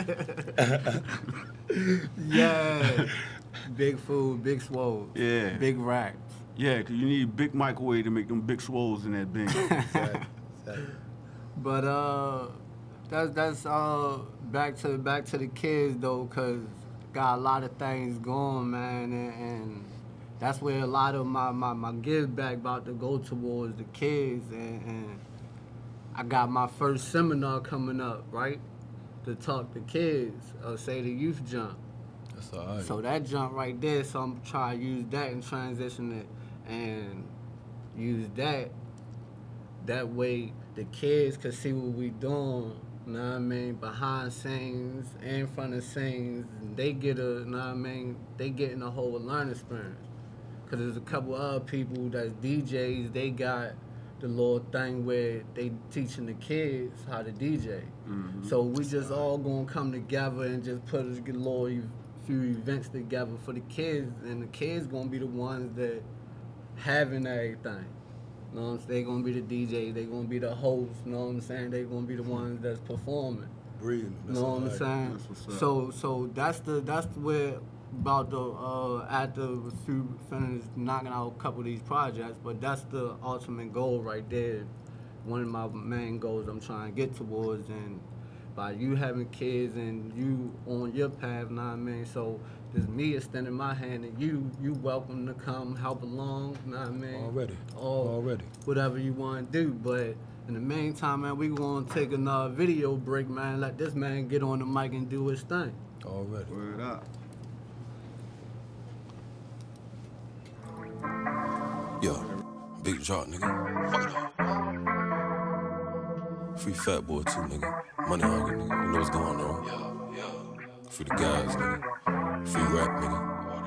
[SPEAKER 10] Yeah. Big food, big swole.
[SPEAKER 11] Yeah.
[SPEAKER 10] Big racks.
[SPEAKER 11] Yeah, because you need big microwave to make them big swolls in that Bing.
[SPEAKER 12] Exactly.
[SPEAKER 10] But uh, that's that's uh back to back to the kids though, cause got a lot of things going, man, and, and that's where a lot of my, my, my give back about to go towards the kids, and, and I got my first seminar coming up, right, to talk to kids, uh, say the youth jump.
[SPEAKER 12] That's all right.
[SPEAKER 10] So that jump right there, so I'm trying to use that and transition it and use that. That way the kids could see what we doing, you know what I mean, behind scenes, in front of scenes. They get a, you know what I mean, they getting a whole learning experience. Cause there's a couple other people that's D Js, they got the little thing where they teaching the kids how to D J.
[SPEAKER 11] Mm-hmm.
[SPEAKER 10] So we just all gonna come together and just put a little few events together for the kids, and the kids gonna be the ones that having everything. You know what I'm saying? They gonna be the D J, they gonna be the host, you know what I'm saying? They gonna be the ones that's performing.
[SPEAKER 12] Breathing.
[SPEAKER 10] You know what I'm saying?
[SPEAKER 11] That's what's up.
[SPEAKER 10] So so that's the that's where about the uh after a few finish knocking out a couple of these projects, but that's the ultimate goal right there. One of my main goals I'm trying to get towards, and by you having kids and you on your path, you know what I mean? So there's me extending my hand and you, you welcome to come help along, you know what I mean?
[SPEAKER 12] Already.
[SPEAKER 10] Or
[SPEAKER 12] Already.
[SPEAKER 10] whatever you want to do. But in the meantime, man, we gonna take another video break, man. Let this man get on the mic and do his thing.
[SPEAKER 12] Already.
[SPEAKER 11] Word up.
[SPEAKER 15] Yo, big drop, nigga. Fuck it up. Free fat boy too, nigga. Money hungry, nigga. You know what's going on. Free the guys, nigga. Free rap, nigga.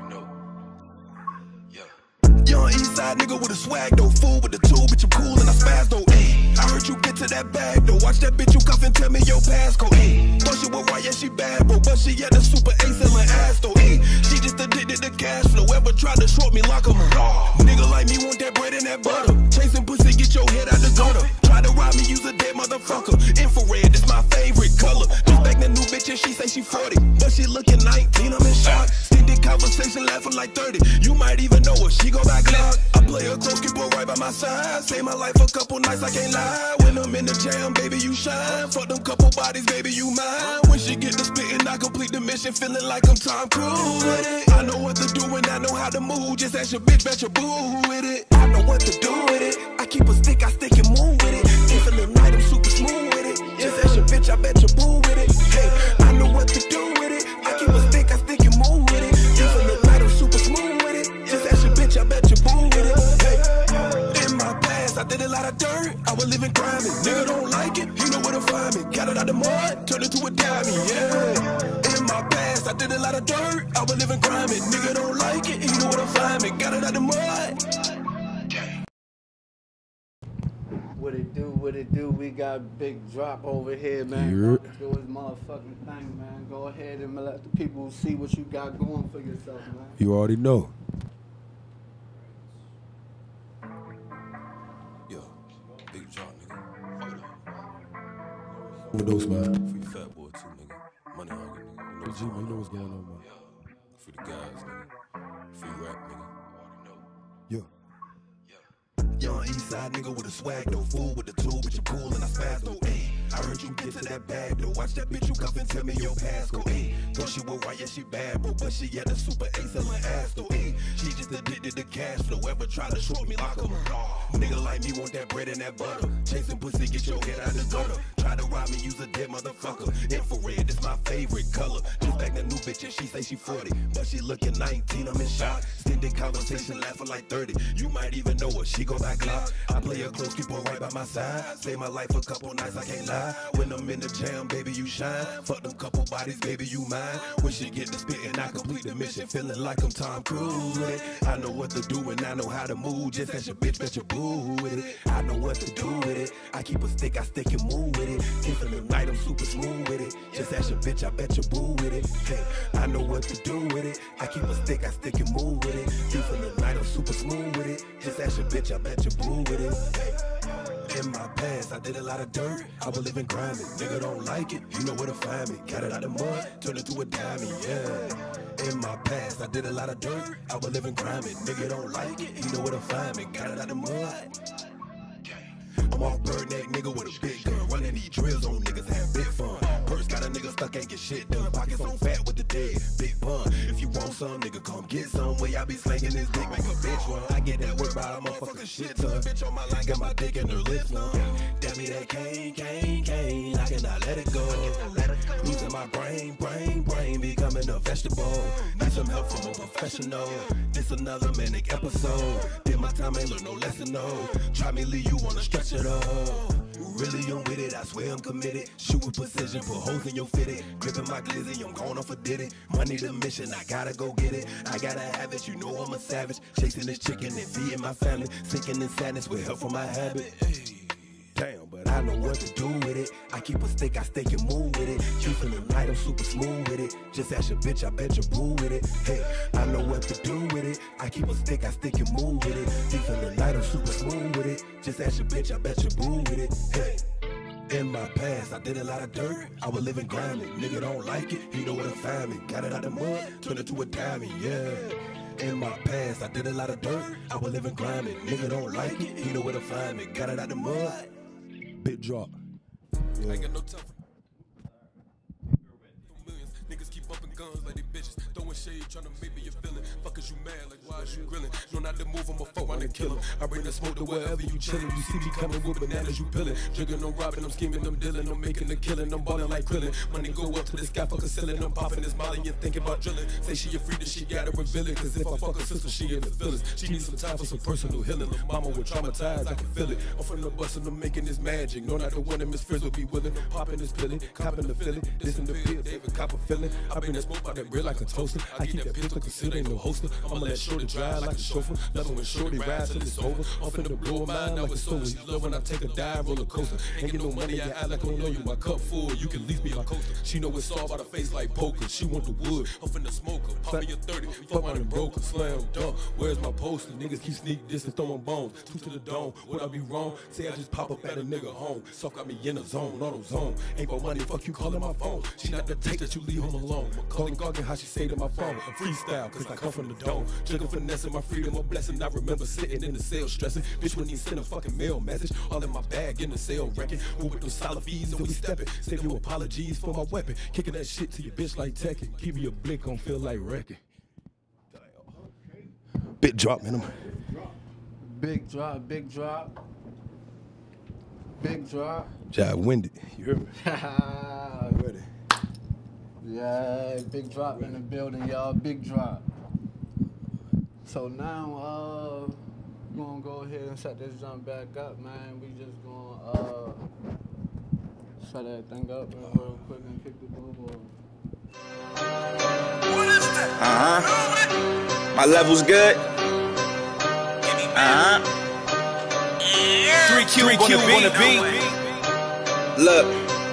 [SPEAKER 6] Young east side nigga with a swag though, fool with the tool, bitch I'm cool and I spaz though, ayy. I heard you get to that bag though, watch that bitch you cuff and tell me your passcode, ayy. Thought she was right, yeah she bad bro, but she had the super ace selling ass though, ayy. She just addicted to cash flow, ever tried to short me like I'm a raw. Nigga like me want that bread and that butter, chasing pussy get your head out the gutter. Try to rob me, use a dead motherfucker, infrared is my favorite color. Just back that new bitch and she say she forty, but she looking nineteen, I'm in shock. Extended conversation laughing like thirty, you might even know her, she go back loud. I play her close, keep her right by my side. Save my life a couple nights, I can't lie. When I'm in the jam, baby, you shine. Fuck them couple bodies, baby, you mine. When she get to spitting, I complete the mission, feeling like I'm Tom Cruise with it. I know what to do and I know how to move. Just ask your bitch, bet your boo with it. I know what to do with it. I keep a stick, I stick and move with it. If a little night, I'm super smooth with it. Just ask your bitch, I bet your boo with it. Hey, I know what to do with it. I keep a stick, I stick and move with it. If a little night, I'm super smooth with it. Just ask your bitch, I bet your boo with it. Hey, in my past, I did a lot of dirt. I was living grimy. Nigga don't like it, you know where to find me. Got it out the mud, turned it to a diamond, yeah. In my past, I did a lot of dirt. I was living grimy. Nigga don't like it, you know where to find me. Got it out the mud.
[SPEAKER 10] With What it do, what it do, we got Big Drop over here, man.
[SPEAKER 12] Yeah.
[SPEAKER 10] Do his motherfucking thing, man. Go ahead and let the people see what you got going for yourself, man.
[SPEAKER 12] You already know.
[SPEAKER 15] Yo, Big Drop, nigga.
[SPEAKER 12] Overdose, man.
[SPEAKER 15] Free Fat Boy, too, nigga. Money hungry, nigga. You know
[SPEAKER 12] G, man, you know what's going on, man.
[SPEAKER 15] Free the guys, nigga. Free rap, nigga.
[SPEAKER 12] Yo.
[SPEAKER 16] Young east side nigga with a swag, no fool with the tool, but you cool and I spaz though, ayy. I heard you get to that bag though, watch that bitch you cuff and tell me your passcode, ayy. Thought she was right, yeah she bad, bro, but she had a super A selling ass though, ayy. She just addicted to cash flow, ever try to short me like a nigga like me want that bread and that butter. Chasing pussy, get your head out the gutter. Try to rob me, use a dead motherfucker. Infrared is my favorite color. Just back the new bitch and she say she forty, but she looking nineteen, I'm in shock. Extended conversation, laughing like thirty. You might even know her, she go by Glock. I play her close, keep her right by my side. Save my life a couple nights, I can't lie. When I'm in the jam, baby, you shine. Fuck them couple bodies, baby, you mine. When she get to spitting, I complete the mission. Feeling like I'm Tom Cruise with it. I know what to do and I know how to move. Just as your bitch, bet your boo with it. I know what to do with it. I keep a stick, I stick and move with it. Different the night, I'm super smooth with it. Just as your bitch, I bet your boo with it. Hey, I know what to do with it. I keep a stick, I stick and move with it. Different the night, I'm super smooth with it. Just as your bitch, I bet your boo with it. Hey. In my past, I did a lot of dirt. I was living grinding. Nigga don't like it, you know where to find me. Got it out of mud, turn it to a diamond, yeah. In my past, I did a lot of dirt. I was living grinding. Nigga don't like it, you know where to find me. Got it out of mud. I'm off bird neck, nigga with a big gun. Running these drills on niggas, have big fun. Purse got a nigga stuck, ain't get shit done. Pockets on fat with the dead, big pun. If you want some, nigga, come get some. Way I be slanging this dick, make a bitch run. I get that work by a motherfucking shit ton. Bitch on my line, got my dick in her lips now. Damn me that cane, cane, cane. I cannot let it go. Losing my brain, brain, brain, becoming a vegetable. Need some help from a professional. This another manic episode. Did my time, ain't learn no lesson, no. Try me, leave you on the stretcher, though. Really, I'm with it, I swear I'm committed. Shoot with precision, put holes in your fitted. Gripping my glizzy, I'm going off a did it. Money the mission, I gotta go get it. I gotta have it, you know I'm a savage. Chasing this chicken and feeding my family. Sinking in sadness with help from my habit. Damn, but I know what to do with it. I keep a stick, I stick and move with it. Keeping the night, I'm super smooth with it. Just ask your bitch, I bet you boo with it. Hey, I know what to do with it. I keep a stick, I stick and move with it. Keeping the night, I'm super smooth with it. Just ask your bitch, I bet you boo with it. Hey. In my past, I did a lot of dirt. I was living grinding. Nigga don't like it, you know where to find me. Got it out of mud, turn it to a diamond, yeah. In my past, I did a lot of dirt. I was living grinding. Nigga don't like it, you know where to find me. Got it out the mud.
[SPEAKER 12] Big Drop.
[SPEAKER 15] I ain't got no time for millions. Niggas keep bumping guns like they bitches. Throwing shade, trying to make me a feeling. Fuck is you mad, like why is you grilling? Know not to move, I'm a fuck around and kill him. I bring the smoke to wherever you chillin'. You see me coming with bananas, you pillin'. Drinking, I'm robbing, I'm scheming, I'm dealing, I'm making a killing, I'm ballin' like Krillin. Money go up to the sky, fuck a ceiling, I'm popping this molly, you're thinking about drilling. Say she afraid that she gotta reveal it, cause if I fuck her sister, she in the feelings. She needs some time for some personal healing. Mama was traumatized, I can feel it. I'm from the bus and I'm making this magic. No, not the one that Miss Frizz will be willing. I'm popping this pilly, copping the feeling. This in the pill, David Copper feeling. I bring that smoke out that grill like a toaster. I keep that pistol, cause it ain't no holster. I'ma let shorty drive like a chauffeur. Nothing when shorty rides till it's over. I'm finna blow her mind, now it's over. You love when I take a dive, roller coaster. Ain't get no money, I act like I don't know you. My cup full, you can leave me like coaster. She know it's all about her face like poker. She want the wood, I'm finna smoke her. Pop me a thirty, fuck my broke her. Slam dunk, where's my poster? Niggas keep sneak this and throwing bones. Two to the dome, would I be wrong? Say I just pop up at a nigga home. Suck got me in the zone, auto zone. Ain't for money, fuck you calling my phone. She not the take that you leave home alone. Calling Gargan how she say to my phone. I'm freestyle, cause I come from the dome. Drinking finesse my freedom, a blessing. I remember sitting in the cell stressing. Bitch wouldn't even send a fucking mail message. All in my bag in the cell wrecking. Who with those solid fees and we stepping. Save you apologies for my weapon. Kicking that shit to your bitch like Tekken. Keep you a blick on feel like wrecking.
[SPEAKER 16] Big Drop, man.
[SPEAKER 10] Big Drop, Big Drop. Big Drop.
[SPEAKER 12] Jai winded. You heard me?
[SPEAKER 10] Ready. Yeah, Big Drop in the building, y'all. Big Drop. So now, uh, we're gonna go ahead and set this jump back up, man. We just gonna uh set that thing up real quick and kick the ball.
[SPEAKER 17] Uh-huh. My level's good. Uh-huh. three Q on the beat. Look.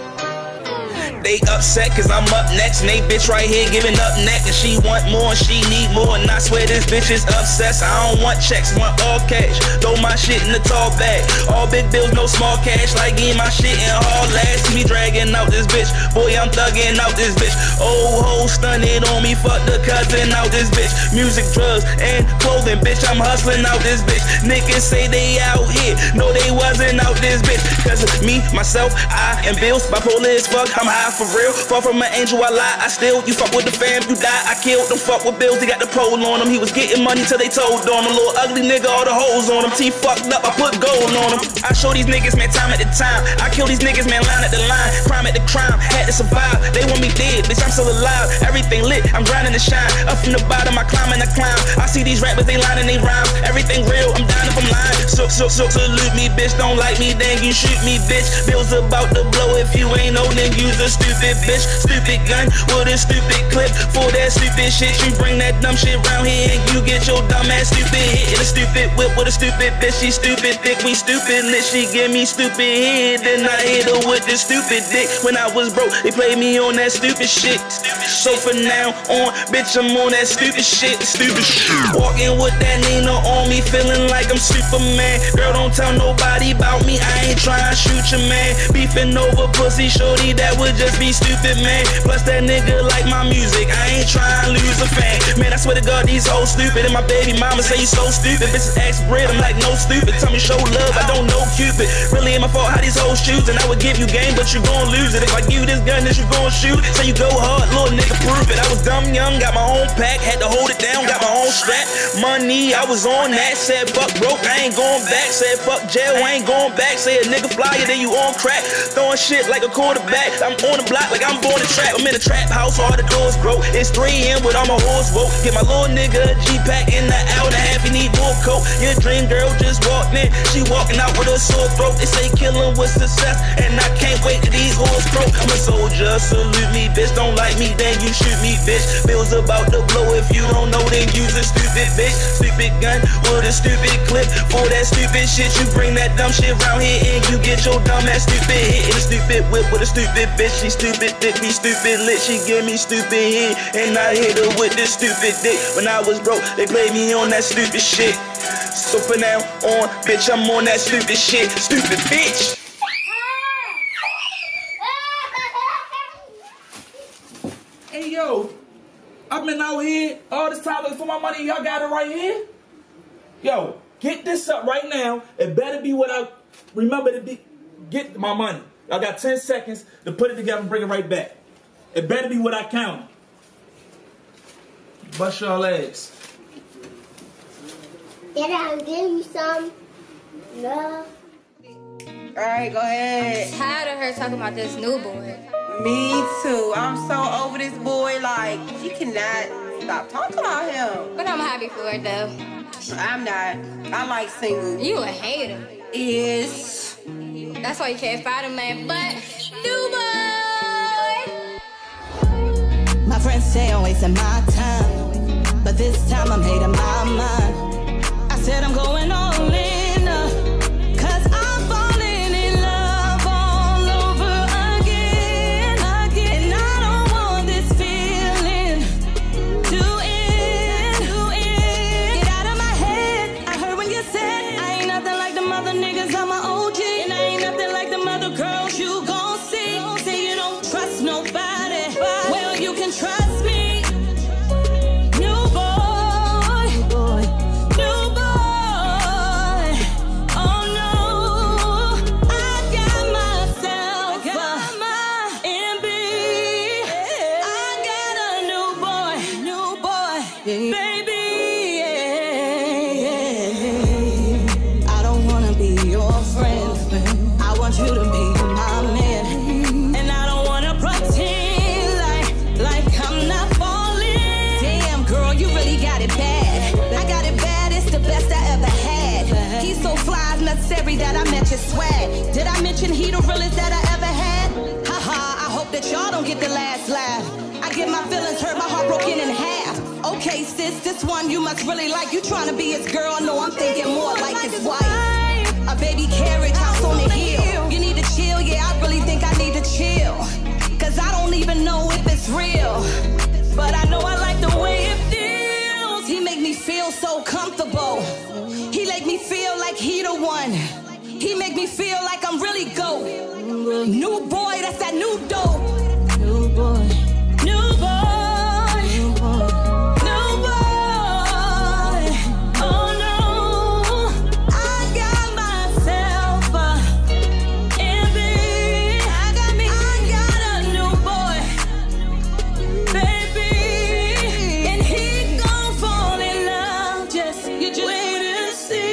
[SPEAKER 17] They upset cause I'm up next, and they bitch right here giving up neck, and she want more and she need more, and I swear this bitch is obsessed. I don't want checks, want all cash. Throw my shit in the tall bag. All big bills, no small cash. Like getting my shit in hard last. See me dragging out this bitch. Boy, I'm thugging out this bitch. Old hoe stunning on me, fuck the cousin out this bitch. Music, drugs, and clothing, bitch, I'm hustling out this bitch. Niggas say they out here, no they wasn't out this bitch. Cause of me, myself, I, and bills, bipolar as fuck, I'm high for real. Far from an angel, I lie, I still. You fuck with the fam, you die, I killed them. Fuck with bills, they got the pole on him. He was getting money till they told on him. Little ugly nigga, all the hoes on him. T fucked up, I put gold on him. I show these niggas, man, time at the time. I kill these niggas, man, line at the line. Crime at the crime, had to survive. They want me dead, bitch, I'm still alive. Everything lit, I'm grinding to shine. Up from the bottom, I climb and I climb. I see these rappers, they lying and they rhyme. Everything real, I'm down if I'm lying. So, so, so, salute me, bitch, don't like me, then you shoot me, bitch. Bills about to blow, if you ain't know, then use a stupid bitch. Stupid gun with a stupid clip. For that stupid shit, you bring that dumb shit round here and you get your dumb ass stupid hit. In a stupid whip with a stupid bitch, she stupid thick, we stupid lit. She give me stupid head, then I hit her with the stupid dick. When I was broke, they played me on that stupid shit. So for now on, bitch, I'm on that stupid shit. Stupid shit. Walking with that Nina on me, feeling like I'm Superman. Girl, don't tell nobody about me, I ain't trying to shoot your man. Beefing over pussy, shorty, that would just be stupid, man. Plus that nigga like my music, I ain't trying to lose a fan. Man, I swear to God, these hoes stupid, and my baby mama say you so stupid. Bitches ask bread, I'm like, no stupid. Tell me show love, I don't know Cupid. Really ain't my fault how these hoes choose, and I would give you game, but you gon' lose it. If I give you this gun, then you gon' shoot. So you go hard, little nigga, prove it. I was dumb young, got my own pack, had to hold it down, got my own strap. Money, I was on that, said fuck broke, I ain't going back. Said fuck jail, I ain't going back. Say a nigga flyer, then you on crack. Throwing shit like a quarterback, I'm on the block like I'm born to trap. I'm in a trap house, all the doors broke. It's three a m but I'm a horse woke. Get my little nigga a G-pack in the hour and a half, he need more coat. Your dream girl just walked in, she walking out with a sore throat. They say killing with success, and I can't wait till these hoes broke. I'm a soldier, salute me, bitch. Don't like me, then you shoot me, bitch. Bills about to blow, if you don't know, then use a stupid bitch. Stupid gun with a stupid clip. For that stupid shit, you bring that dumb shit round here and you get your dumb ass stupid hit. In a stupid whip with a stupid bitch, she stupid thick, me stupid lit. She give me stupid hit, and I hit her with this stupid dick. When I was broke, they played me on that stupid shit. So for now on, bitch, I'm on that stupid shit. Stupid bitch.
[SPEAKER 7] Hey yo, I've been out here all this time looking for my money. Y'all got it right here. Yo, get this up right now. It better be what I remember to be. Get my money. I got ten seconds to put it together and bring it right back. It better be what I count. Bust your legs.
[SPEAKER 18] Dad, I'll give you some. No.
[SPEAKER 19] Alright, go ahead.
[SPEAKER 20] I'm tired of her talking about this new boy.
[SPEAKER 19] Me too. I'm so over this boy. Like, she cannot stop talking about him.
[SPEAKER 20] But I'm happy for her though.
[SPEAKER 19] I'm not. I like single.
[SPEAKER 20] You a hater.
[SPEAKER 19] Is.
[SPEAKER 20] That's why you can't find a man, but new boy.
[SPEAKER 21] My friends say I'm wasting my time, but this time I'm hating my mind. I said I'm going all in, uh, cause I'm falling in love all over again, again. And I don't want this feeling to end, to end. Get out of my head. I heard when you said I ain't nothing like them other niggas, I'm a O G, and I ain't nothing like them other girls you gon' see. Say you don't trust nobody, well you can trust me. That I met your swag. Did I mention he the realest that I ever had? Haha, I hope that y'all don't get the last laugh. I get my feelings hurt, my heart broken in half. Okay, sis, this one you must really like. You trying to be his girl? No, I'm thinking more like his wife. A baby carriage. he the one. He make me feel like I'm really goat. New boy, that's that new dope. New boy. New boy. New boy. New boy. Oh no. I got myself a M V. I got me. I got a new boy. Baby. And he gon' fall in love. Just, you just wait and see.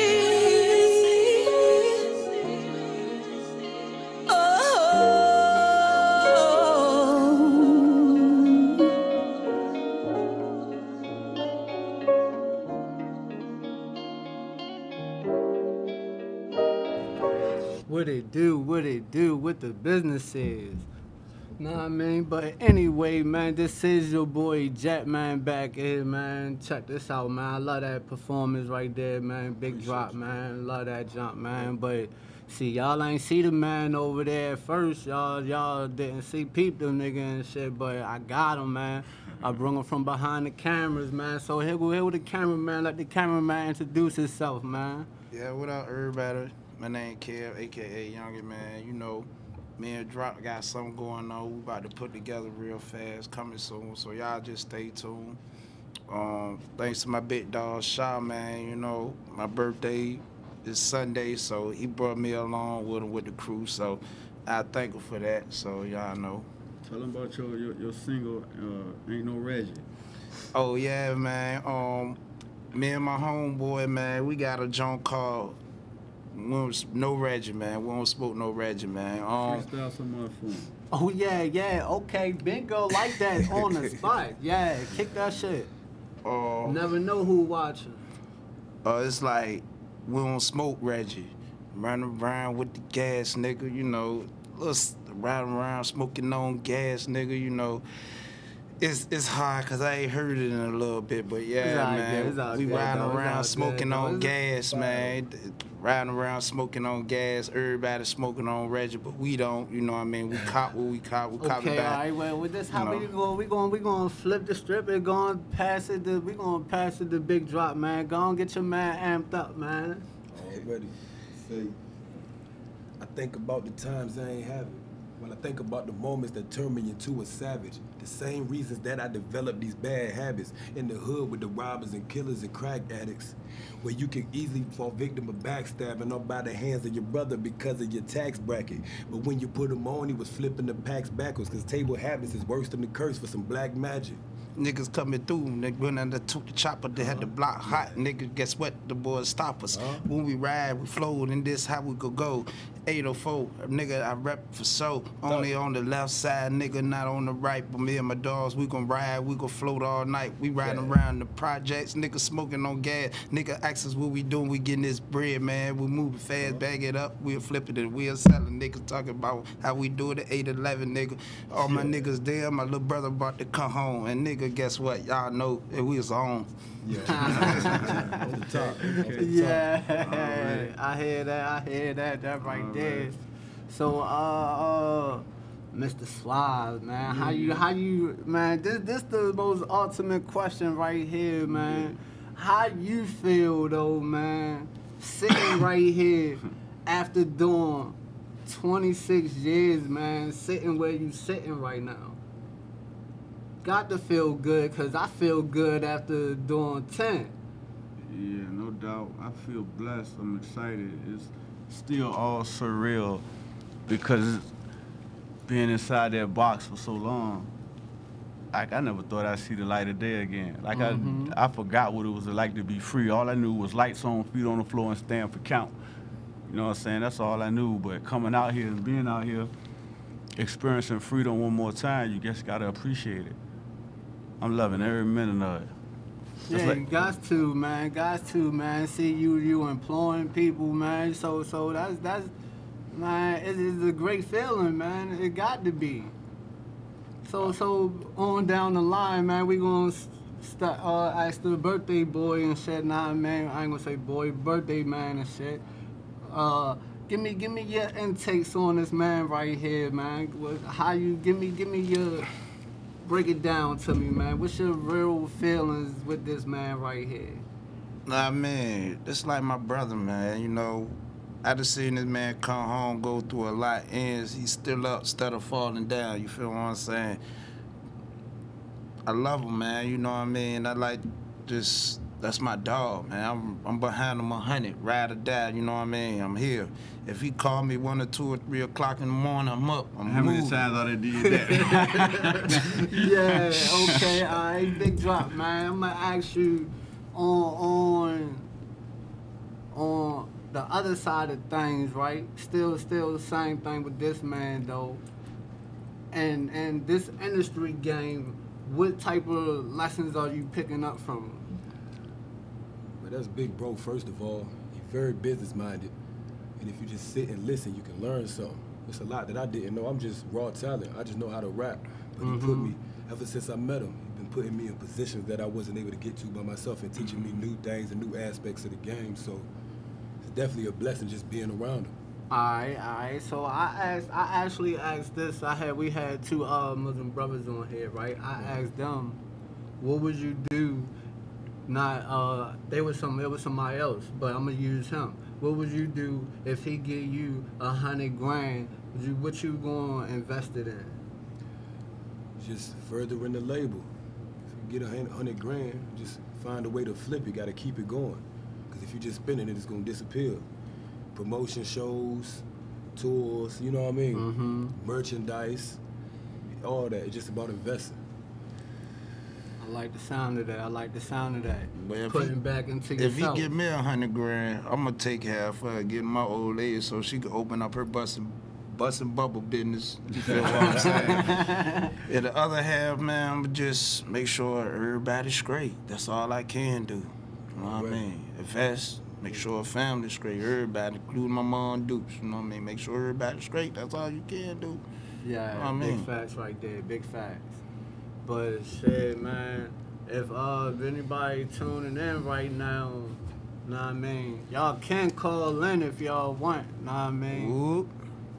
[SPEAKER 10] What it do, what it do, what the business is. Know what I mean? But anyway, man, this is your boy Jet, man, back here, man. Check this out, man. I love that performance right there, man. Big drop, man. Love that jump, man. But see, y'all ain't see the man over there at first. Y'all y'all didn't see peep them nigga and shit, but I got him, man. I brought him from behind the cameras, man. So here go here with the cameraman. Let the cameraman introduce himself, man.
[SPEAKER 3] Yeah, what up, everybody? My name Kev, a k a. Youngin, man. You know, me and Drop got something going on. We about to put together real fast, coming soon. So y'all just stay tuned. Um, thanks to my big dog, Shaw, man. You know, my birthday is Sunday, so he brought me along with him with the crew. So I thank him for that. So y'all know.
[SPEAKER 11] Tell them about your your, your single, uh, Ain't No Reggie.
[SPEAKER 3] Oh, yeah, man. Um, me and my homeboy, man, we got a joint called We don't, No Reggie, man. We don't smoke no Reggie, man. Um,
[SPEAKER 11] Freestyle some more for him.
[SPEAKER 10] Oh, yeah, yeah. Okay, bingo like that on the spot. Yeah, kick that shit.
[SPEAKER 3] Uh,
[SPEAKER 10] Never know who watching.
[SPEAKER 3] Uh, it's like, we don't smoke Reggie. Running around with the gas, nigga, you know. Let's riding around smoking on gas, nigga, you know. It's it's hard because I ain't heard it in a little bit, but yeah,
[SPEAKER 10] It's all
[SPEAKER 3] man.
[SPEAKER 10] good, it's all
[SPEAKER 3] we
[SPEAKER 10] good,
[SPEAKER 3] riding
[SPEAKER 10] though, it's
[SPEAKER 3] around
[SPEAKER 10] all
[SPEAKER 3] smoking
[SPEAKER 10] good, though.
[SPEAKER 3] on
[SPEAKER 10] It's-
[SPEAKER 3] gas, man. Riding around smoking on gas. Everybody smoking on Reggie, but we don't. You know what I mean? We cop what we cop. We cop it
[SPEAKER 10] Okay, all
[SPEAKER 3] back.
[SPEAKER 10] right. Well, with this, how
[SPEAKER 3] you
[SPEAKER 10] we
[SPEAKER 3] know.
[SPEAKER 10] going? We going? We going to flip the strip and going pass it. To, we going to pass it the big drop, man. Go on, get your man amped up, man.
[SPEAKER 12] Already. See, I think about the times I ain't having. When I think about the moments that turn me into a savage, the same reasons that I developed these bad habits in the hood with the robbers and killers and crack addicts, where you can easily fall victim of backstabbing up by the hands of your brother because of your tax bracket. But when you put him on, he was flipping the packs backwards, because table habits is worse than the curse for some black magic.
[SPEAKER 3] Niggas coming through, nigga, when I took the chopper, they had the block hot. Nigga, guess what? The boys stop us. When we ride, we float, and this how we could go. eight oh four, nigga, I rep for so. Only on the left side, nigga, not on the right. But me and my dogs, we gon' ride, we gon' float all night. We riding around the projects, nigga smoking on gas. Nigga ask us what we doing, we getting this bread, man. We moving fast, bag it up, we'll flip it and we'll selling. Niggas talking about how we do it at eight eleven, nigga. All my niggas there, my little brother about to come home. And nigga, guess what? Y'all know that we was on.
[SPEAKER 12] Yeah. On the top.
[SPEAKER 10] Yeah, I hear that. I hear that. That right there. So, uh, uh, Mister Suave, man, how you, how you, man? This, this the most ultimate question right here, man. How you feel though, man? Sitting right here after doing twenty-six years, man, sitting where you sitting right now. Got to feel good, cause I feel good after doing ten.
[SPEAKER 11] Yeah, no doubt. I feel blessed. I'm excited. It's still all surreal because being inside that box for so long, like I never thought I'd see the light of day again. Like
[SPEAKER 10] Mhm.
[SPEAKER 11] I, I forgot what it was like to be free. All I knew was lights on, feet on the floor, and stand for count. You know what I'm saying? That's all I knew. But coming out here and being out here, experiencing freedom one more time, you just gotta appreciate it. I'm loving every minute of it. Just
[SPEAKER 10] Yeah,
[SPEAKER 11] like-
[SPEAKER 10] you got to, man. Got to, man. See you, you employing people, man. So, so that's that's, man. It is a great feeling, man. It got to be. So, so on down the line, man. We gonna start. Uh, ask the birthday boy and shit. Nah, man. I ain't gonna say boy, birthday man and shit. Uh, give me, give me your intakes on this man right here, man. What- How you give me, give me your. Break it down to me, man. What's your real feelings with this man right here?
[SPEAKER 3] Nah, man, it's like my brother, man. You know, I just seen this man come home, go through a lot, and he's still up instead of falling down. You feel what I'm saying? I love him, man. You know what I mean? I like just, that's my dog, man. I'm, I'm behind him a hundred, ride or die. You know what I mean? I'm here. If he call me one or two or three o'clock in the morning, I'm up. I'm
[SPEAKER 11] How many
[SPEAKER 3] moving.
[SPEAKER 11] times I done did that?
[SPEAKER 10] Yeah, okay, all right, big drop, man. I'm gonna ask you on on on the other side of things, right? Still, still the same thing with this man though. And and this industry game, what type of lessons are you picking up from him?
[SPEAKER 12] But that's big bro, first of all. He's very business minded. And if you just sit and listen, you can learn something. It's a lot that I didn't know. I'm just raw talent. I just know how to rap. But he put me, ever since I met him, he's been putting me in positions that I wasn't able to get to by myself and teaching me new things and new aspects of the game. So it's definitely a blessing just being around him.
[SPEAKER 10] Alright, alright. So I asked, I actually asked this. I had, we had two uh, Muslim brothers on here, right? I asked them, what would you do? Not, uh, they was some, it was somebody else, but I'm gonna use him. What would you do if he give you a hundred grand? Would you, what you gonna invest it in?
[SPEAKER 12] Just furthering the label. If you get a hun- hundred grand, just find a way to flip it. Got to keep it going. Because if you just spending it, it's gonna disappear. Promotion shows, tours, you know what I mean?
[SPEAKER 10] Mm-hmm.
[SPEAKER 12] Merchandise, all that. It's just about investing.
[SPEAKER 10] I like the sound of that. I like the sound of that.
[SPEAKER 3] But if
[SPEAKER 10] Putting
[SPEAKER 3] he-
[SPEAKER 10] back into
[SPEAKER 3] If
[SPEAKER 10] yourself.
[SPEAKER 3] he give me a hundred grand, I'm gonna take half of it, get my old lady so she can open up her busting, busting bubble business. You feel what I'm saying? And the other half, man, I'ma just make sure everybody's straight. That's all I can do. You know what I mean? Invest, make sure family's straight. Everybody, including my mom, Dukes. You know what I mean? Make sure everybody's straight. That's all you can do.
[SPEAKER 10] Yeah,
[SPEAKER 3] You know what I mean?
[SPEAKER 10] big facts right there, big facts. But shit, man, if uh if anybody tuning in right now, know what I mean, y'all can call in if y'all want, know what I mean.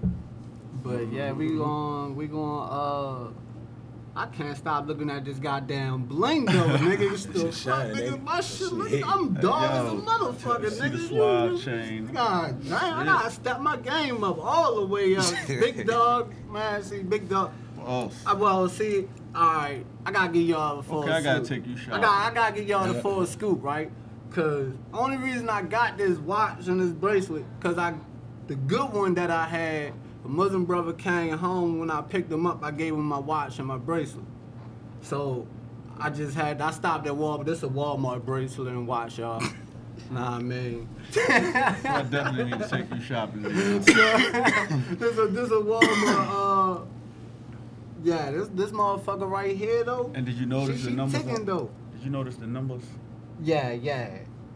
[SPEAKER 10] But yeah, we gon' we gon' uh I can't stop looking at this goddamn bling though, nigga. It's still fuck, nigga. My shit, look, I'm dog as a motherfucker,
[SPEAKER 11] See
[SPEAKER 10] nigga.
[SPEAKER 11] the
[SPEAKER 10] You-
[SPEAKER 11] suave
[SPEAKER 10] you-
[SPEAKER 11] chain.
[SPEAKER 10] God damn, I gotta step my game up all the way up. Big dog, man, see, big dog.
[SPEAKER 11] Oh.
[SPEAKER 10] I, well, see, all right, I gotta give y'all the full
[SPEAKER 11] Okay, I gotta
[SPEAKER 10] scoop.
[SPEAKER 11] take you shot.
[SPEAKER 10] I got, I gotta give y'all the full scoop, right? Cause only reason I got this watch and this bracelet, cause I, the good one that I had, a Muslim brother came home when I picked him up. I gave him my watch and my bracelet. So I just had, I stopped at Walmart. This is a Walmart bracelet and watch, y'all. Nah, I mean.
[SPEAKER 11] I definitely need to take you shopping. Man.
[SPEAKER 10] So, this a this a Walmart. Uh, yeah, this this motherfucker right here though.
[SPEAKER 11] And did you notice
[SPEAKER 10] she,
[SPEAKER 11] the
[SPEAKER 10] she
[SPEAKER 11] numbers?
[SPEAKER 10] ticking
[SPEAKER 11] on-
[SPEAKER 10] though.
[SPEAKER 11] Did you notice the numbers?
[SPEAKER 10] Yeah, yeah.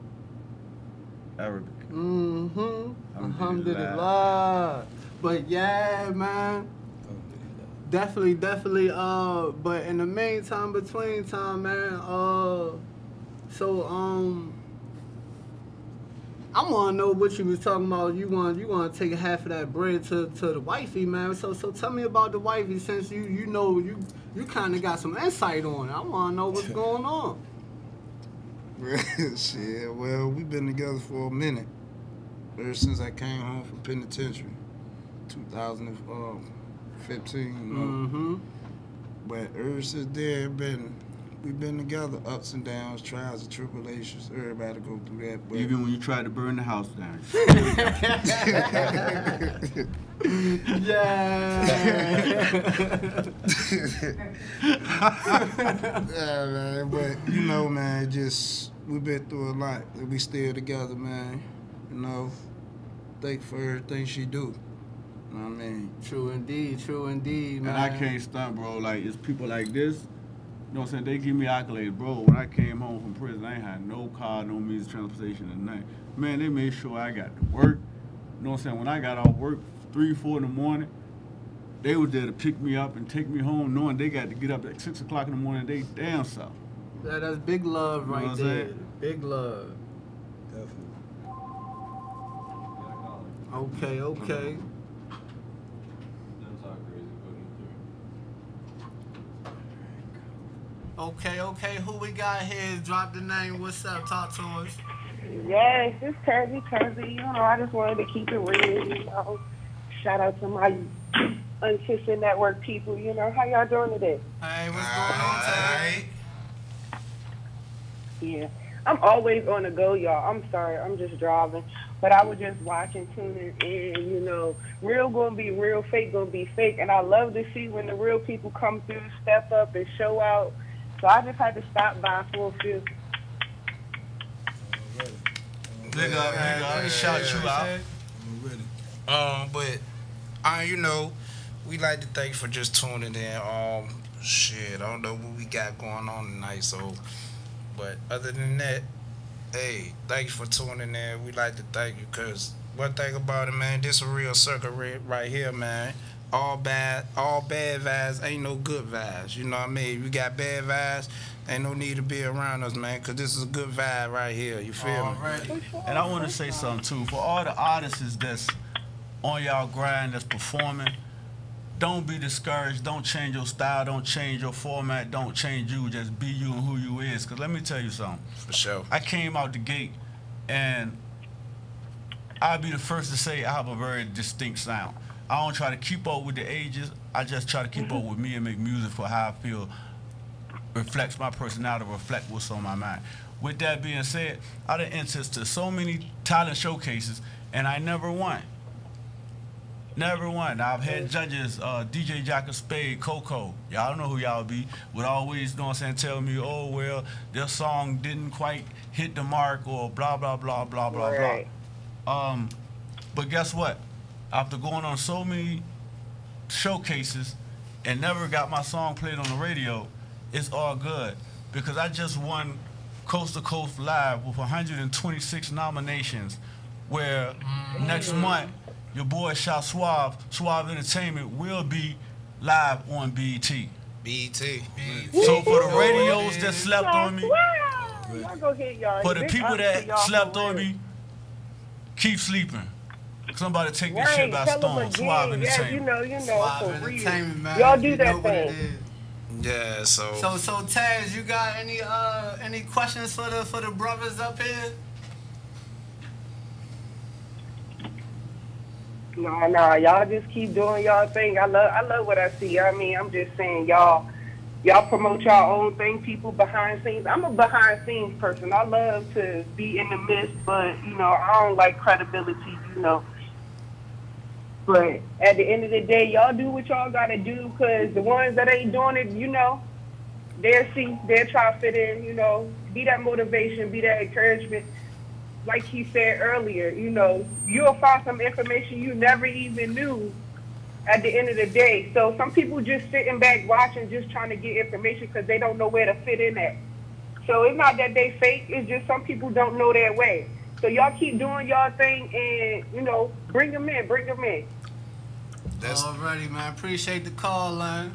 [SPEAKER 11] Arabic.
[SPEAKER 10] Mm-hmm.
[SPEAKER 11] Alhamdulillah.
[SPEAKER 10] Alhamdulillah. But yeah, man. Definitely, definitely. Uh, but in the meantime, between time, man. Uh, so um, I want to know what you was talking about. You want you want to take half of that bread to, to the wifey, man. So so tell me about the wifey, since you you know you you kind of got some insight on it. I want to know what's going on.
[SPEAKER 3] Shit, well, we've been together for a minute. Ever since I came home from penitentiary, two thousand fifteen, you know.
[SPEAKER 10] Mm-hmm.
[SPEAKER 3] But ever since then, been we've been together, ups and downs, trials and tribulations. Everybody go through that. But
[SPEAKER 11] Even when you tried to burn the house down.
[SPEAKER 3] yeah, man. But you know, man, just we've been through a lot. We still together, man. You know, thank for everything she do. You know what I mean?
[SPEAKER 10] True indeed, true indeed, man.
[SPEAKER 11] And I can't stunt, bro. Like, it's people like this, you know what I'm saying? They give me accolades, bro. When I came home from prison, I ain't had no car, no means of transportation, and nothing. Man, they made sure I got to work. You know what I'm saying? When I got off work, three, four in the morning, they were there to pick me up and take me home, knowing they got to get up at six o'clock in the morning. They damn self.
[SPEAKER 10] Yeah, that's big love
[SPEAKER 11] You know
[SPEAKER 10] right
[SPEAKER 11] what I'm
[SPEAKER 10] there.
[SPEAKER 11] saying?
[SPEAKER 10] Big love. Okay, okay. Okay, okay. Who we got here? Drop the name. What's up? Talk to us.
[SPEAKER 4] Yes, it's Tazzy Tazzy. You know, I just wanted to keep it real. You know, shout out to my Uncensored Network people. You know, how y'all doing today?
[SPEAKER 3] Hey, what's going on, Tazzy?
[SPEAKER 4] Yeah, I'm always on the go, y'all. I'm sorry, I'm just driving, but I was just watching, tuning in. You know, real gonna be real, fake gonna be fake, and I love to see when the real people come through, step up, and show out. So I just had to stop by for a few.
[SPEAKER 3] Big up, big up. Shout you out. Um, but uh, you know, we like to thank you for just tuning in. Um, shit, I don't know what we got going on tonight, so. But other than that, hey, thank you for tuning in. We like to thank you, cause one thing about it, man, this a real circle right here, man. All bad, all bad vibes ain't no good vibes. You know what I mean? If you got bad vibes, ain't no need to be around us, man, cause this is a good vibe right here. You feel me?
[SPEAKER 11] Alrighty. And I want to say something too. For all the artists that's on y'all grind, that's performing, don't be discouraged. Don't change your style. Don't change your format. Don't change you. Just be you and who you is. Cause let me tell you something.
[SPEAKER 3] For sure.
[SPEAKER 11] I came out the gate, and I'll be the first to say I have a very distinct sound. I don't try to keep up with the ages. I just try to keep up with me and make music for how I feel reflects my personality, reflect what's on my mind. With that being said, I done entered to so many talent showcases, and I never won. Never won. I've had judges, uh, D J Jacker Spade, Coco. Y'all know who y'all be. Would always, you know what I'm saying, tell me, oh, well, their song didn't quite hit the mark or blah, blah, blah, blah, blah,
[SPEAKER 4] right.
[SPEAKER 11] blah. Um, but guess what? After going on so many showcases and never got my song played on the radio, it's all good. Because I just won Coast to Coast Live with one hundred twenty-six nominations, where mm-hmm. next month, your boy Shot Suave, Suave Entertainment, will be live on B E T.
[SPEAKER 3] B E T.
[SPEAKER 11] So for the radios that slept on me,
[SPEAKER 4] Y'all go hit y'all.
[SPEAKER 11] for the
[SPEAKER 4] Big
[SPEAKER 11] people
[SPEAKER 4] ups to
[SPEAKER 11] that
[SPEAKER 4] y'all
[SPEAKER 11] slept
[SPEAKER 4] for
[SPEAKER 11] on
[SPEAKER 4] real.
[SPEAKER 11] me, keep sleeping. Somebody take this
[SPEAKER 4] Right,
[SPEAKER 11] shit by
[SPEAKER 4] tell 'em
[SPEAKER 11] storm.
[SPEAKER 4] again.
[SPEAKER 11] Suave
[SPEAKER 4] Yeah,
[SPEAKER 11] Entertainment.
[SPEAKER 4] you know, you know,
[SPEAKER 10] Suave
[SPEAKER 4] for real.
[SPEAKER 10] Entertainment, man.
[SPEAKER 4] Y'all do
[SPEAKER 10] You
[SPEAKER 4] that
[SPEAKER 10] know what it
[SPEAKER 4] thing.
[SPEAKER 10] is.
[SPEAKER 3] Yeah, so.
[SPEAKER 10] So, so Taz, you got any uh any questions for the for the brothers up here?
[SPEAKER 4] No, no, y'all just keep doing y'all thing. I love, I love what I see. I mean, I'm just saying, y'all, y'all promote y'all own thing. People behind scenes. I'm a behind scenes person. I love to be in the midst, but you know, I don't like credibility. You know. But at the end of the day, y'all do what y'all gotta do, because the ones that ain't doing it, you know, they'll see, they'll try to fit in, you know, be that motivation, be that encouragement. Like he said earlier, you know, you'll find some information you never even knew at the end of the day. So some people just sitting back watching, just trying to get information because they don't know where to fit in at. So it's not that they fake, it's just some people don't know their way. So y'all keep doing y'all thing and, you know, bring them in, bring them in.
[SPEAKER 10] That's already, man. Appreciate the call, man.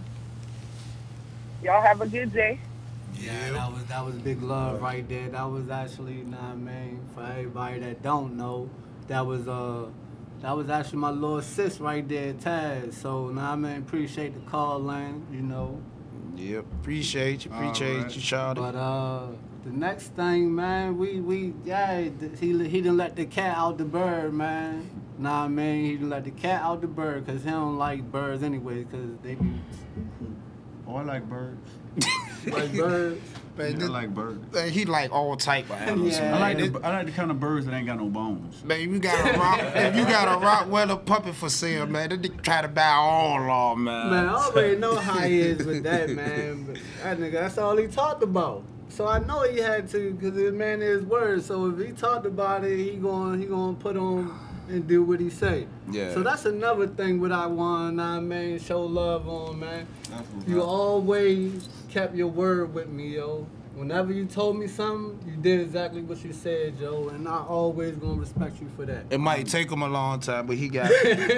[SPEAKER 4] Y'all have a good day.
[SPEAKER 10] Yeah, that was that was big love right there. That was actually, nah, man, for everybody that don't know, that was uh, that was actually my little sis right there, Taz. So, nah, man, appreciate the call, man. You know.
[SPEAKER 3] Yep, appreciate you, appreciate
[SPEAKER 10] Alright.
[SPEAKER 3] you, Charlie.
[SPEAKER 10] But uh, the next thing, man, we we yeah, he he didn't let the cat out the bird, man. Nah, man, he didn't let the cat out the bird because he don't like birds anyway, because they be.
[SPEAKER 11] Oh, I like birds.
[SPEAKER 10] Like birds.
[SPEAKER 3] Man,
[SPEAKER 11] I like birds.
[SPEAKER 3] Man, he like all type of animals.
[SPEAKER 11] I
[SPEAKER 3] man.
[SPEAKER 11] like
[SPEAKER 3] This-
[SPEAKER 11] the, I like the kind of birds that ain't got no bones.
[SPEAKER 3] Man, you got a rock. If you got a Rottweiler puppy for sale, man, they try to buy all of 'em, man.
[SPEAKER 10] Man, I already know how he is with that, man. But that nigga, that's all he talked about. So I know he had to, because his man is word. So if he talked about it, he going he gonna put on and do what he say.
[SPEAKER 3] Yeah.
[SPEAKER 10] So that's another thing what I want, nah, man, show love on, man. You always kept your word with me, yo. Whenever you told me something, you did exactly what you said, yo, and I always gonna respect you for that.
[SPEAKER 3] It might take him a long time, but he got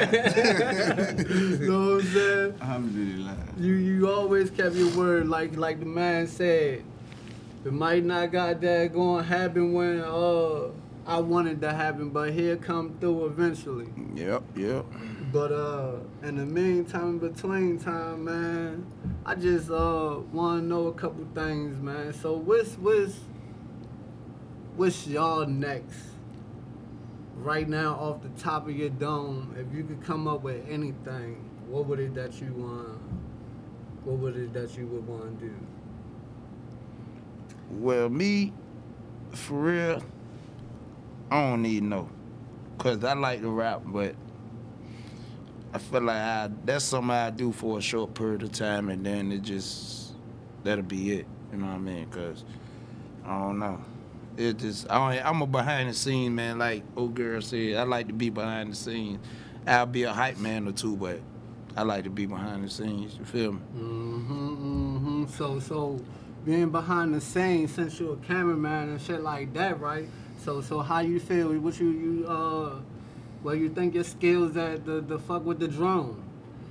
[SPEAKER 3] it.
[SPEAKER 10] You know what I'm saying?
[SPEAKER 11] Alhamdulillah.
[SPEAKER 10] You you always kept your word, like like the man said. It might not got that going to happen when uh I wanted to happen, but here come through eventually.
[SPEAKER 3] Yep, yep.
[SPEAKER 10] But uh, in the meantime, in between time, man, I just uh want to know a couple things, man. So what's what's what's y'all next? Right now, off the top of your dome, if you could come up with anything, what would it that you want? What would it that you would want to do?
[SPEAKER 3] Well, me, for real, I don't need no. Cause I like to rap, but I feel like I, that's something I do for a short period of time, and then it just, that'll be it. You know what I mean? Cause I don't know. It just, I, I'm a behind the scenes man, like old girl said. I like to be behind the scenes. I'll be a hype man or two, but I like to be behind the scenes. You feel me?
[SPEAKER 10] Mm-hmm, mm-hmm. So, so being behind the scenes, since you're a cameraman and shit like that, right? So, so how you feel? What you, you, uh, where you think your skills at the, the fuck with the drone?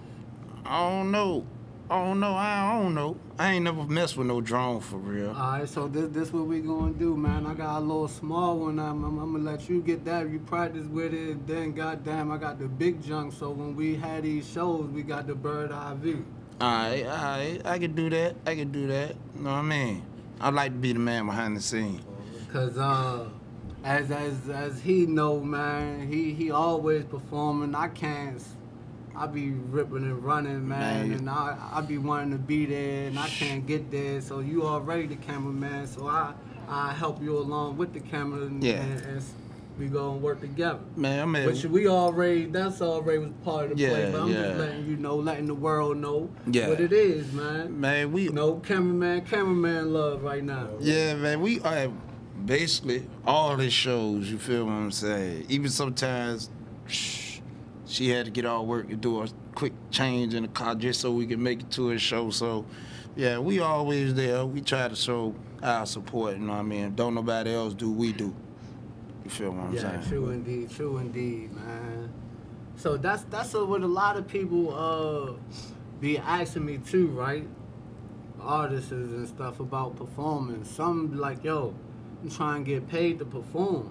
[SPEAKER 3] I don't know. I don't know. I don't know. I ain't never messed with no drone for real.
[SPEAKER 10] All right, so this this what we gonna do, man. I got a little small one. I'm, I'm, I'm gonna let you get that. You practice with it. Then, goddamn, I got the big junk. So when we had these shows, we got the bird eye view.
[SPEAKER 3] All right, all right. I can do that. I can do that. You know what I mean? I like to be the man behind the scene.
[SPEAKER 10] Cause uh, as as as he know, man, he he always performing. I can't. I be ripping and running, man, man. and I I be wanting to be there, and I can't get there. So you already the cameraman, so I I help you along with the camera, and,
[SPEAKER 3] yeah.
[SPEAKER 10] and, and we gonna work together.
[SPEAKER 3] Man, I mean,
[SPEAKER 10] which we already that's already was part of the
[SPEAKER 3] yeah,
[SPEAKER 10] play. But I'm
[SPEAKER 3] yeah.
[SPEAKER 10] just letting you know, letting the world know
[SPEAKER 3] yeah.
[SPEAKER 10] what it is, man.
[SPEAKER 3] Man, we
[SPEAKER 10] you know cameraman, cameraman love right now.
[SPEAKER 3] Yeah, man, we are basically all the shows. You feel what I'm saying? Even sometimes. Shh, she had to get all work to do a quick change in the car just so we could make it to a show. So, yeah, we always there. We try to show our support, you know what I mean? Don't nobody else do, we do. You feel what I'm
[SPEAKER 10] yeah,
[SPEAKER 3] saying?
[SPEAKER 10] Yeah, true indeed, true indeed, man. So that's that's what a lot of people uh be asking me too, right? Artists and stuff about performing. Some be like, yo, I'm trying to get paid to perform.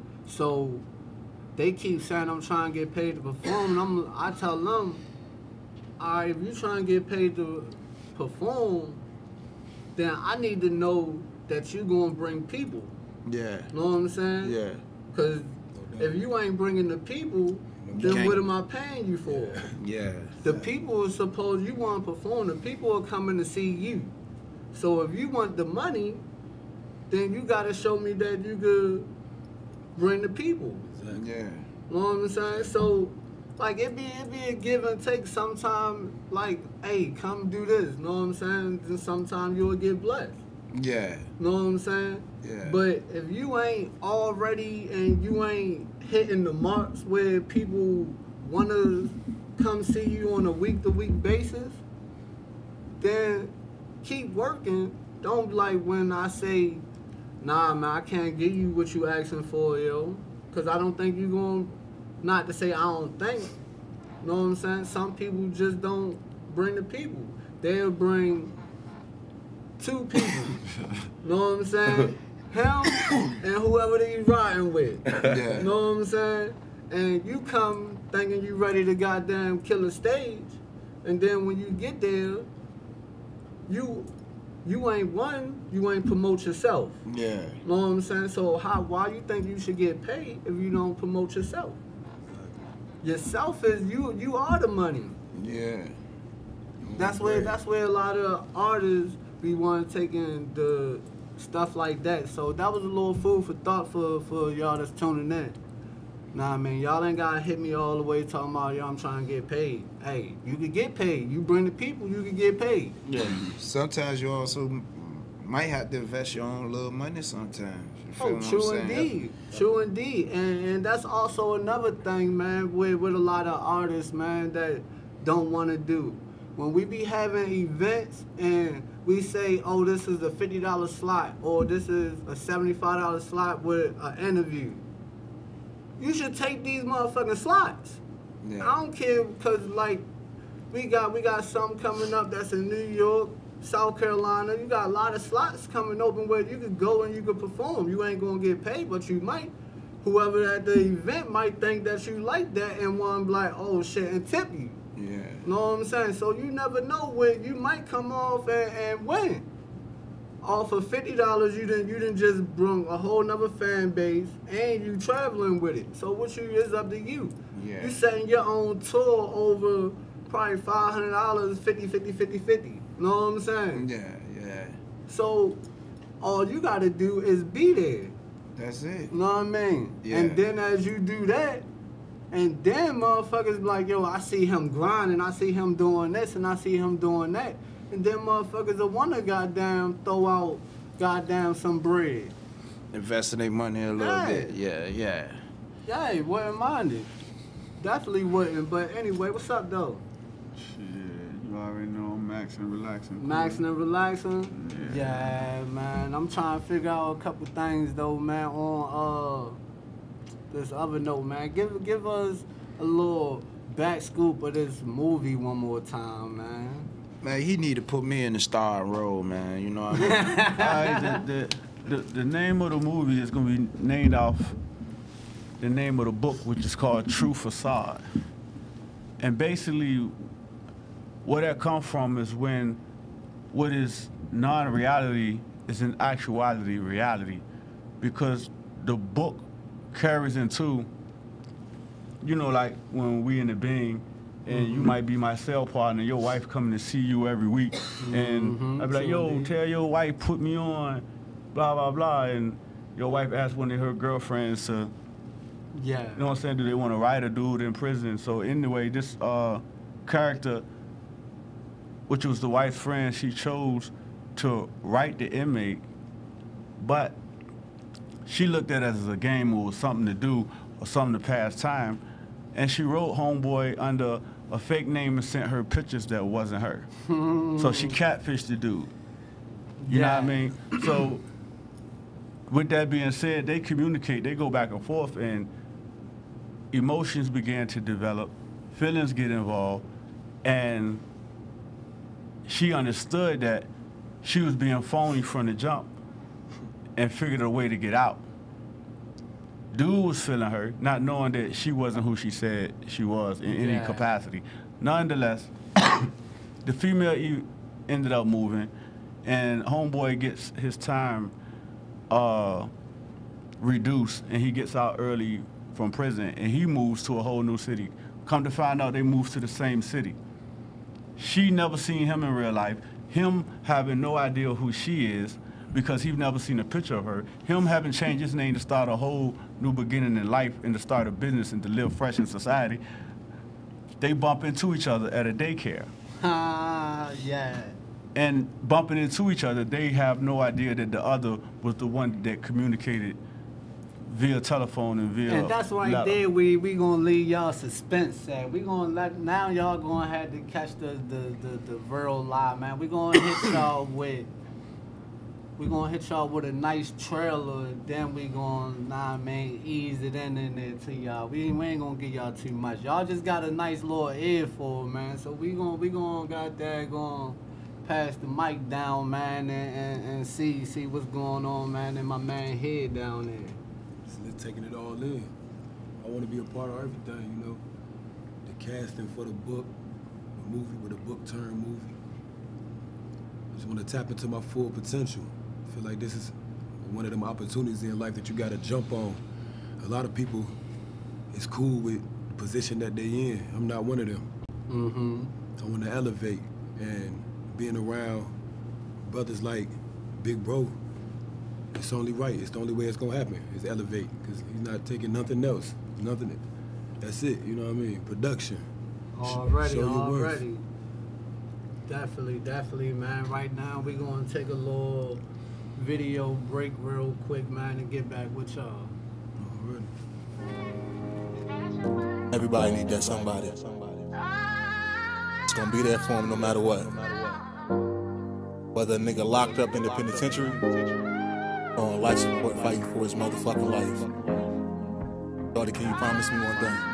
[SPEAKER 10] So they keep saying I'm trying to get paid to perform, and I'm, I tell them, all right, if you're trying to get paid to perform, then I need to know that you're going to bring people.
[SPEAKER 3] Yeah.
[SPEAKER 10] Know what I'm saying?
[SPEAKER 3] Yeah.
[SPEAKER 10] Because if you ain't bringing the people, then what am I paying you for?
[SPEAKER 3] Yeah.
[SPEAKER 10] The people are supposed, you want to perform, the people are coming to see you. So if you want the money, then you got to show me that you could bring the people.
[SPEAKER 3] Yeah.
[SPEAKER 10] You know what I'm saying? So, like, it be it be a give and take. Sometimes, like, hey, come do this. You know what I'm saying? Then sometimes you'll get blessed.
[SPEAKER 3] Yeah.
[SPEAKER 10] You know what I'm saying?
[SPEAKER 3] Yeah.
[SPEAKER 10] But if you ain't already and you ain't hitting the marks where people want to come see you on a week-to-week basis, then keep working. Don't be like when I say, nah, man, I can't give you what you asking for, yo. Because I don't think you're going, not to say I don't think, you know what I'm saying? Some people just don't bring the people. They'll bring two people, you know what I'm saying? Him and whoever they riding with,
[SPEAKER 3] yeah.
[SPEAKER 10] you know what I'm saying? And you come thinking you ready to goddamn kill a stage, and then when you get there, you you ain't one, you ain't promote yourself.
[SPEAKER 3] Yeah.
[SPEAKER 10] You know what I'm saying? So how why you think you should get paid if you don't promote yourself? Yourself is you you are the money.
[SPEAKER 3] Yeah.
[SPEAKER 10] That's where that's where a lot of artists be want to take in the stuff like that. So that was a little food for thought for, for y'all that's tuning in. Nah, I mean, y'all ain't gotta hit me all the way talking about, yo, I'm trying to get paid. Hey, you could get paid. You bring the people, you could get paid.
[SPEAKER 3] Yeah. Sometimes you also might have to invest your own little money sometimes. You feel
[SPEAKER 10] Oh,
[SPEAKER 3] what
[SPEAKER 10] true
[SPEAKER 3] I'm saying?
[SPEAKER 10] indeed. True indeed. And and that's also another thing, man, with, with a lot of artists, man, that don't want to do. When we be having events and we say, oh, this is a fifty dollar slot or this is a seventy-five dollar slot with an interview, you should take these motherfucking slots.
[SPEAKER 3] Yeah.
[SPEAKER 10] I don't care, because, like, we got we got something coming up that's in New York, South Carolina. You got a lot of slots coming open where you could go and you could perform. You ain't going to get paid, but you might. Whoever at the event might think that you like that and want to be like, oh, shit, and tip you.
[SPEAKER 3] Yeah.
[SPEAKER 10] You know what I'm saying? So you never know when you might come off and, and win. off of fifty dollars, you didn't you didn't just bring a whole nother fan base, and you traveling with it. So what you is up to you.
[SPEAKER 3] Yeah.
[SPEAKER 10] You setting your own tour over probably five hundred dollars, fifty, fifty, fifty, fifty. Know what I'm saying?
[SPEAKER 3] Yeah, yeah.
[SPEAKER 10] So all you gotta do is be there.
[SPEAKER 3] That's it.
[SPEAKER 10] Know what I mean?
[SPEAKER 3] Yeah.
[SPEAKER 10] And then as you do that, and then motherfuckers be like, yo, I see him grinding, I see him doing this, and I see him doing that. And then motherfuckers will wanna goddamn throw out goddamn some bread.
[SPEAKER 3] Investing their money a little
[SPEAKER 10] Yeah.
[SPEAKER 3] bit. Yeah, yeah.
[SPEAKER 10] Yeah, wouldn't mind it. Definitely wouldn't. But anyway, what's up though?
[SPEAKER 11] Shit, you already know I'm maxing and relaxing.
[SPEAKER 10] Maxing and relaxing? Yeah. yeah, man. I'm trying to figure out a couple things though, man, on uh this other note, man. Give give us a little back scoop of this movie one more time, man.
[SPEAKER 3] Man, he need to put me in the starring role, man. You know what I mean?
[SPEAKER 11] All right, the, the, the, the name of the movie is going to be named off the name of the book, which is called True Facade. And basically, where that comes from is when what is non-reality is in actuality reality. Because the book carries into, you know, like when we in the Bing, and you might be my cell partner, your wife coming to see you every week, and
[SPEAKER 10] Mm-hmm.
[SPEAKER 11] I'd be like, yo, tell your wife, put me on, blah, blah, blah, and your wife asked one of her girlfriends to,
[SPEAKER 10] Yeah.
[SPEAKER 11] you know what I'm saying, do they want to write a dude in prison? So anyway, this uh, character, which was the wife's friend, she chose to write the inmate, but she looked at it as a game or something to do or something to pass time, and she wrote homeboy under a fake name and sent her pictures that wasn't her. So she catfished the dude. You know what I mean? So with that being said, they communicate, they go back and forth, and emotions began to develop, feelings get involved, and she understood that she was being phony from the jump and figured a way to get out. Dude was feeling her, not knowing that she wasn't who she said she was in any
[SPEAKER 10] Yeah.
[SPEAKER 11] capacity. Nonetheless, the female e- ended up moving, and homeboy gets his time uh, reduced, and he gets out early from prison, and he moves to a whole new city. Come to find out, they moved to the same city. She never seen him in real life. Him having no idea who she is, because he's never seen a picture of her. Him having changed his name to start a whole new beginning in life and to start a business and to live fresh in society. They bump into each other at a daycare.
[SPEAKER 10] Ah, yeah.
[SPEAKER 11] And bumping into each other, they have no idea that the other was the one that communicated via telephone and via
[SPEAKER 10] And that's right
[SPEAKER 11] letter.
[SPEAKER 10] there we we gonna leave y'all suspense at. We gonna let now y'all gonna have to catch the the the, the real lie, man. We gonna hit y'all with we gonna hit y'all with a nice trailer, then we gonna nah man ease it in in there to y'all. We, we ain't gonna give y'all too much. Y'all just got a nice little earful, man. So we gonna we gonna got that gonna pass the mic down, man, and, and, and see see what's going on, man, in my man head down there.
[SPEAKER 12] Just taking it all in. I want to be a part of everything, you know. The casting for the book, the movie with a book turned movie. I just want to tap into my full potential. I feel like this is one of them opportunities in life that you got to jump on. A lot of people is cool with the position that they in. I'm not one of them.
[SPEAKER 10] Mm-hmm.
[SPEAKER 12] I want to elevate, and being around brothers like Big Bro, it's only right. It's the only way it's gonna happen. Is elevate, because he's not taking nothing else. Nothing. That's it. You know what I mean? Production.
[SPEAKER 10] Already,
[SPEAKER 12] Show your worth.
[SPEAKER 10] already. Definitely, definitely, man. Right now, we're going to take a little video break real quick, man, and get back with y'all.
[SPEAKER 1] Everybody need that somebody. It's gonna be there for him no matter what. Whether a nigga locked up in the penitentiary or on life support fighting for his motherfucking life. Daughter, can you promise me one thing?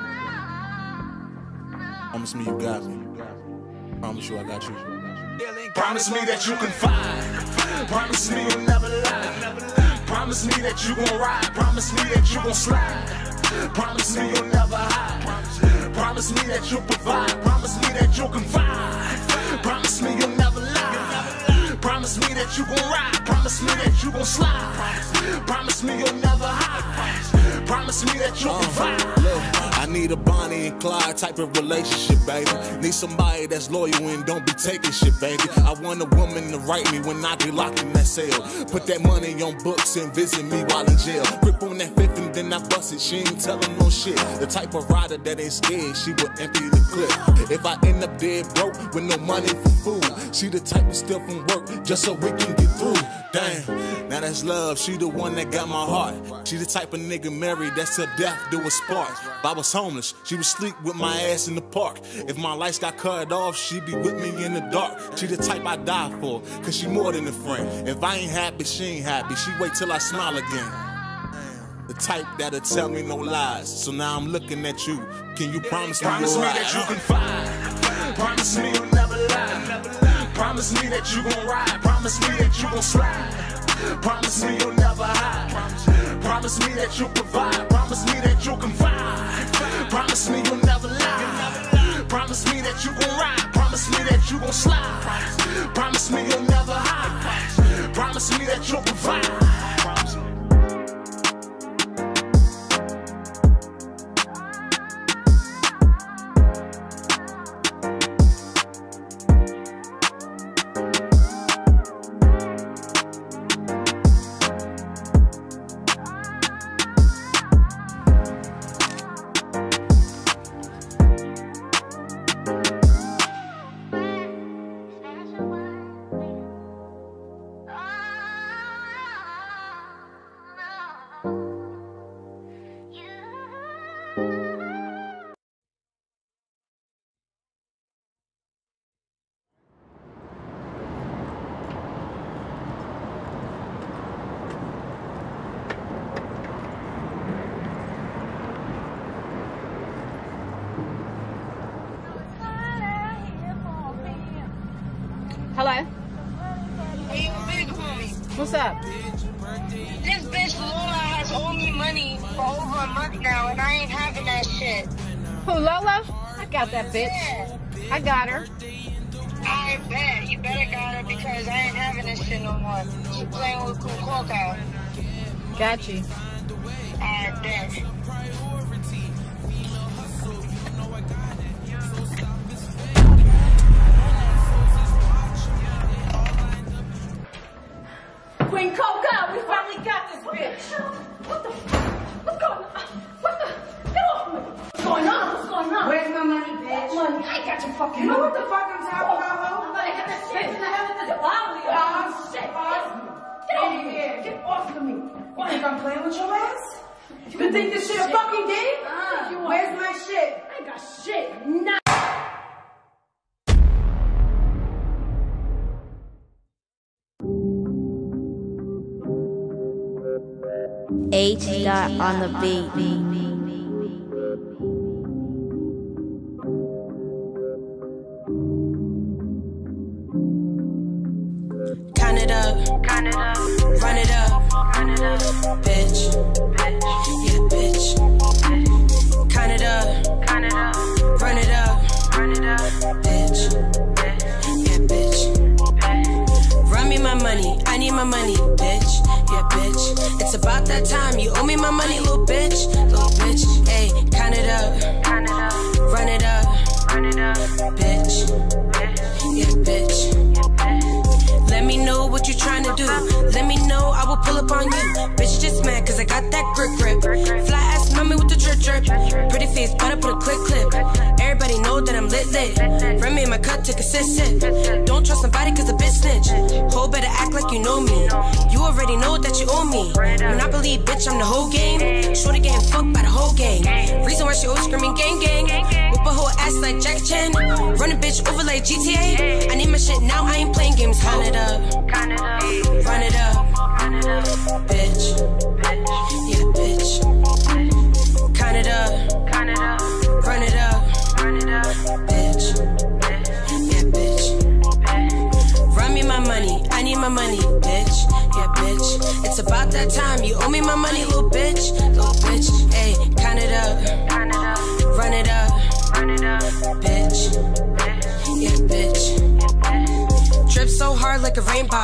[SPEAKER 1] Promise me you got me. Promise you I got you.
[SPEAKER 6] Promise me that you can fight. Promise me you'll never lie. Promise me that you gon' ride. Promise me that you gon' slide. Promise me you'll never hide. Promise me that you'll provide. Promise me that you'll confide. Promise me you'll never lie. Promise me
[SPEAKER 5] that you gon' ride. Promise me that you gon' slide. Promise me you'll never hide. Promise me that you'll provide.
[SPEAKER 1] Look, I need a Bonnie and Clyde type of relationship, baby. Need somebody that's loyal and don't be taking shit, baby. I want a woman to write me when I get locked in that cell. Put that money on books and visit me while in jail. Grip on that fifth and then I bust it. She ain't telling no shit. The type of rider that ain't scared, she would empty the clip. If I end up dead broke with no money for food, she the type of steal from work just so we can get through. Damn, now that's love. She the one that got my heart. She the type of nigga married that's till death do a spark. If I was homeless, she would sleep with my ass in the park. If my lights got cut off, she be with me in the dark. She the type I die for, cause she more than a friend. If I ain't happy, she ain't happy. She wait till I smile again. The type that'll tell me no lies. So now I'm looking at you. Can you promise me
[SPEAKER 5] Promise
[SPEAKER 1] you'll
[SPEAKER 5] me
[SPEAKER 1] ride?
[SPEAKER 5] that you can fight. Promise me you'll never lie. Promise me that you gon' ride. Promise me that you gon' slide. Promise me you'll never hide. Promise me that you'll provide. Promise me that you'll confide. Promise me you'll never lie. Promise me that you gon' ride. Promise me that you gon' slide. Promise me you'll never hide. Promise me that you'll provide.
[SPEAKER 22] Hello?
[SPEAKER 23] Hey, big homie.
[SPEAKER 22] What's up?
[SPEAKER 23] This bitch Lola has owed me money for over a month now, and I ain't having that shit.
[SPEAKER 22] Who, Lola? I got that bitch.
[SPEAKER 23] Yeah.
[SPEAKER 22] I got her.
[SPEAKER 23] I bet. You better got her because I ain't having this shit no more. She playing with Cool Coca.
[SPEAKER 22] Got you.
[SPEAKER 23] I bet.
[SPEAKER 22] Queen Coca, we finally got this bitch. What the fuck? What's going on? What the? Get off me. What's going on? What's going on?
[SPEAKER 23] Where's my money, bitch?
[SPEAKER 22] What money? I ain't got your fucking
[SPEAKER 23] You know
[SPEAKER 22] money.
[SPEAKER 23] what the fuck I'm talking about, ho?
[SPEAKER 22] I'm gonna get that shit in the hell with the bottle. Oh, shit. Get off me. Get off of me.
[SPEAKER 23] What, think I'm playing with your ass?
[SPEAKER 22] You
[SPEAKER 23] You think this shit a fucking game?
[SPEAKER 22] Uh,
[SPEAKER 23] Where's my shit?
[SPEAKER 22] I ain't got shit. Nah.
[SPEAKER 24] H dot on the beat.
[SPEAKER 25] Count it up, count it up, run it up, run it up, bitch, bitch, yeah, bitch. Count it up, count it up, run it up, run it up, bitch, bitch, yeah, bitch. Run me my money, I need my money, bitch, yeah, bitch. It's about that time, you owe me my money, little bitch, little bitch. Hey, count it up, count it up, run it up, run it up, bitch, bitch, yeah, bitch. Let me know what you tryna do. Let me know, I will pull up on you. Bitch, you just mad cause I got that grip grip. Fly ass mommy with the drip drip. Pretty face, but I put a quick clip. Everybody know that I'm lit lit. Run me in my cut, take a sip sip. Don't trust somebody cause a bitch snitch. Ho better act like you know me. You already know that you owe me. Monopoly, bitch, I'm the whole game. Shorty getting fucked by the whole gang. Reason why she always screaming gang gang. Whip a whole ass like Jackie Chan. Run a bitch over like G T A. I need my shit now, I ain't playing games. Count it up. Count it up, run it up, run it up, bitch, bitch, yeah, bitch. Count it up, count it up, run it up, run it up, bitch, yeah, bitch. Run me my money, I need my money, bitch, yeah, bitch. It's about that time, you owe me my money, little bitch, little bitch. Hey, count it up, count it up, run it up, run it up, bitch, yeah, bitch. Drip so hard like a rain box.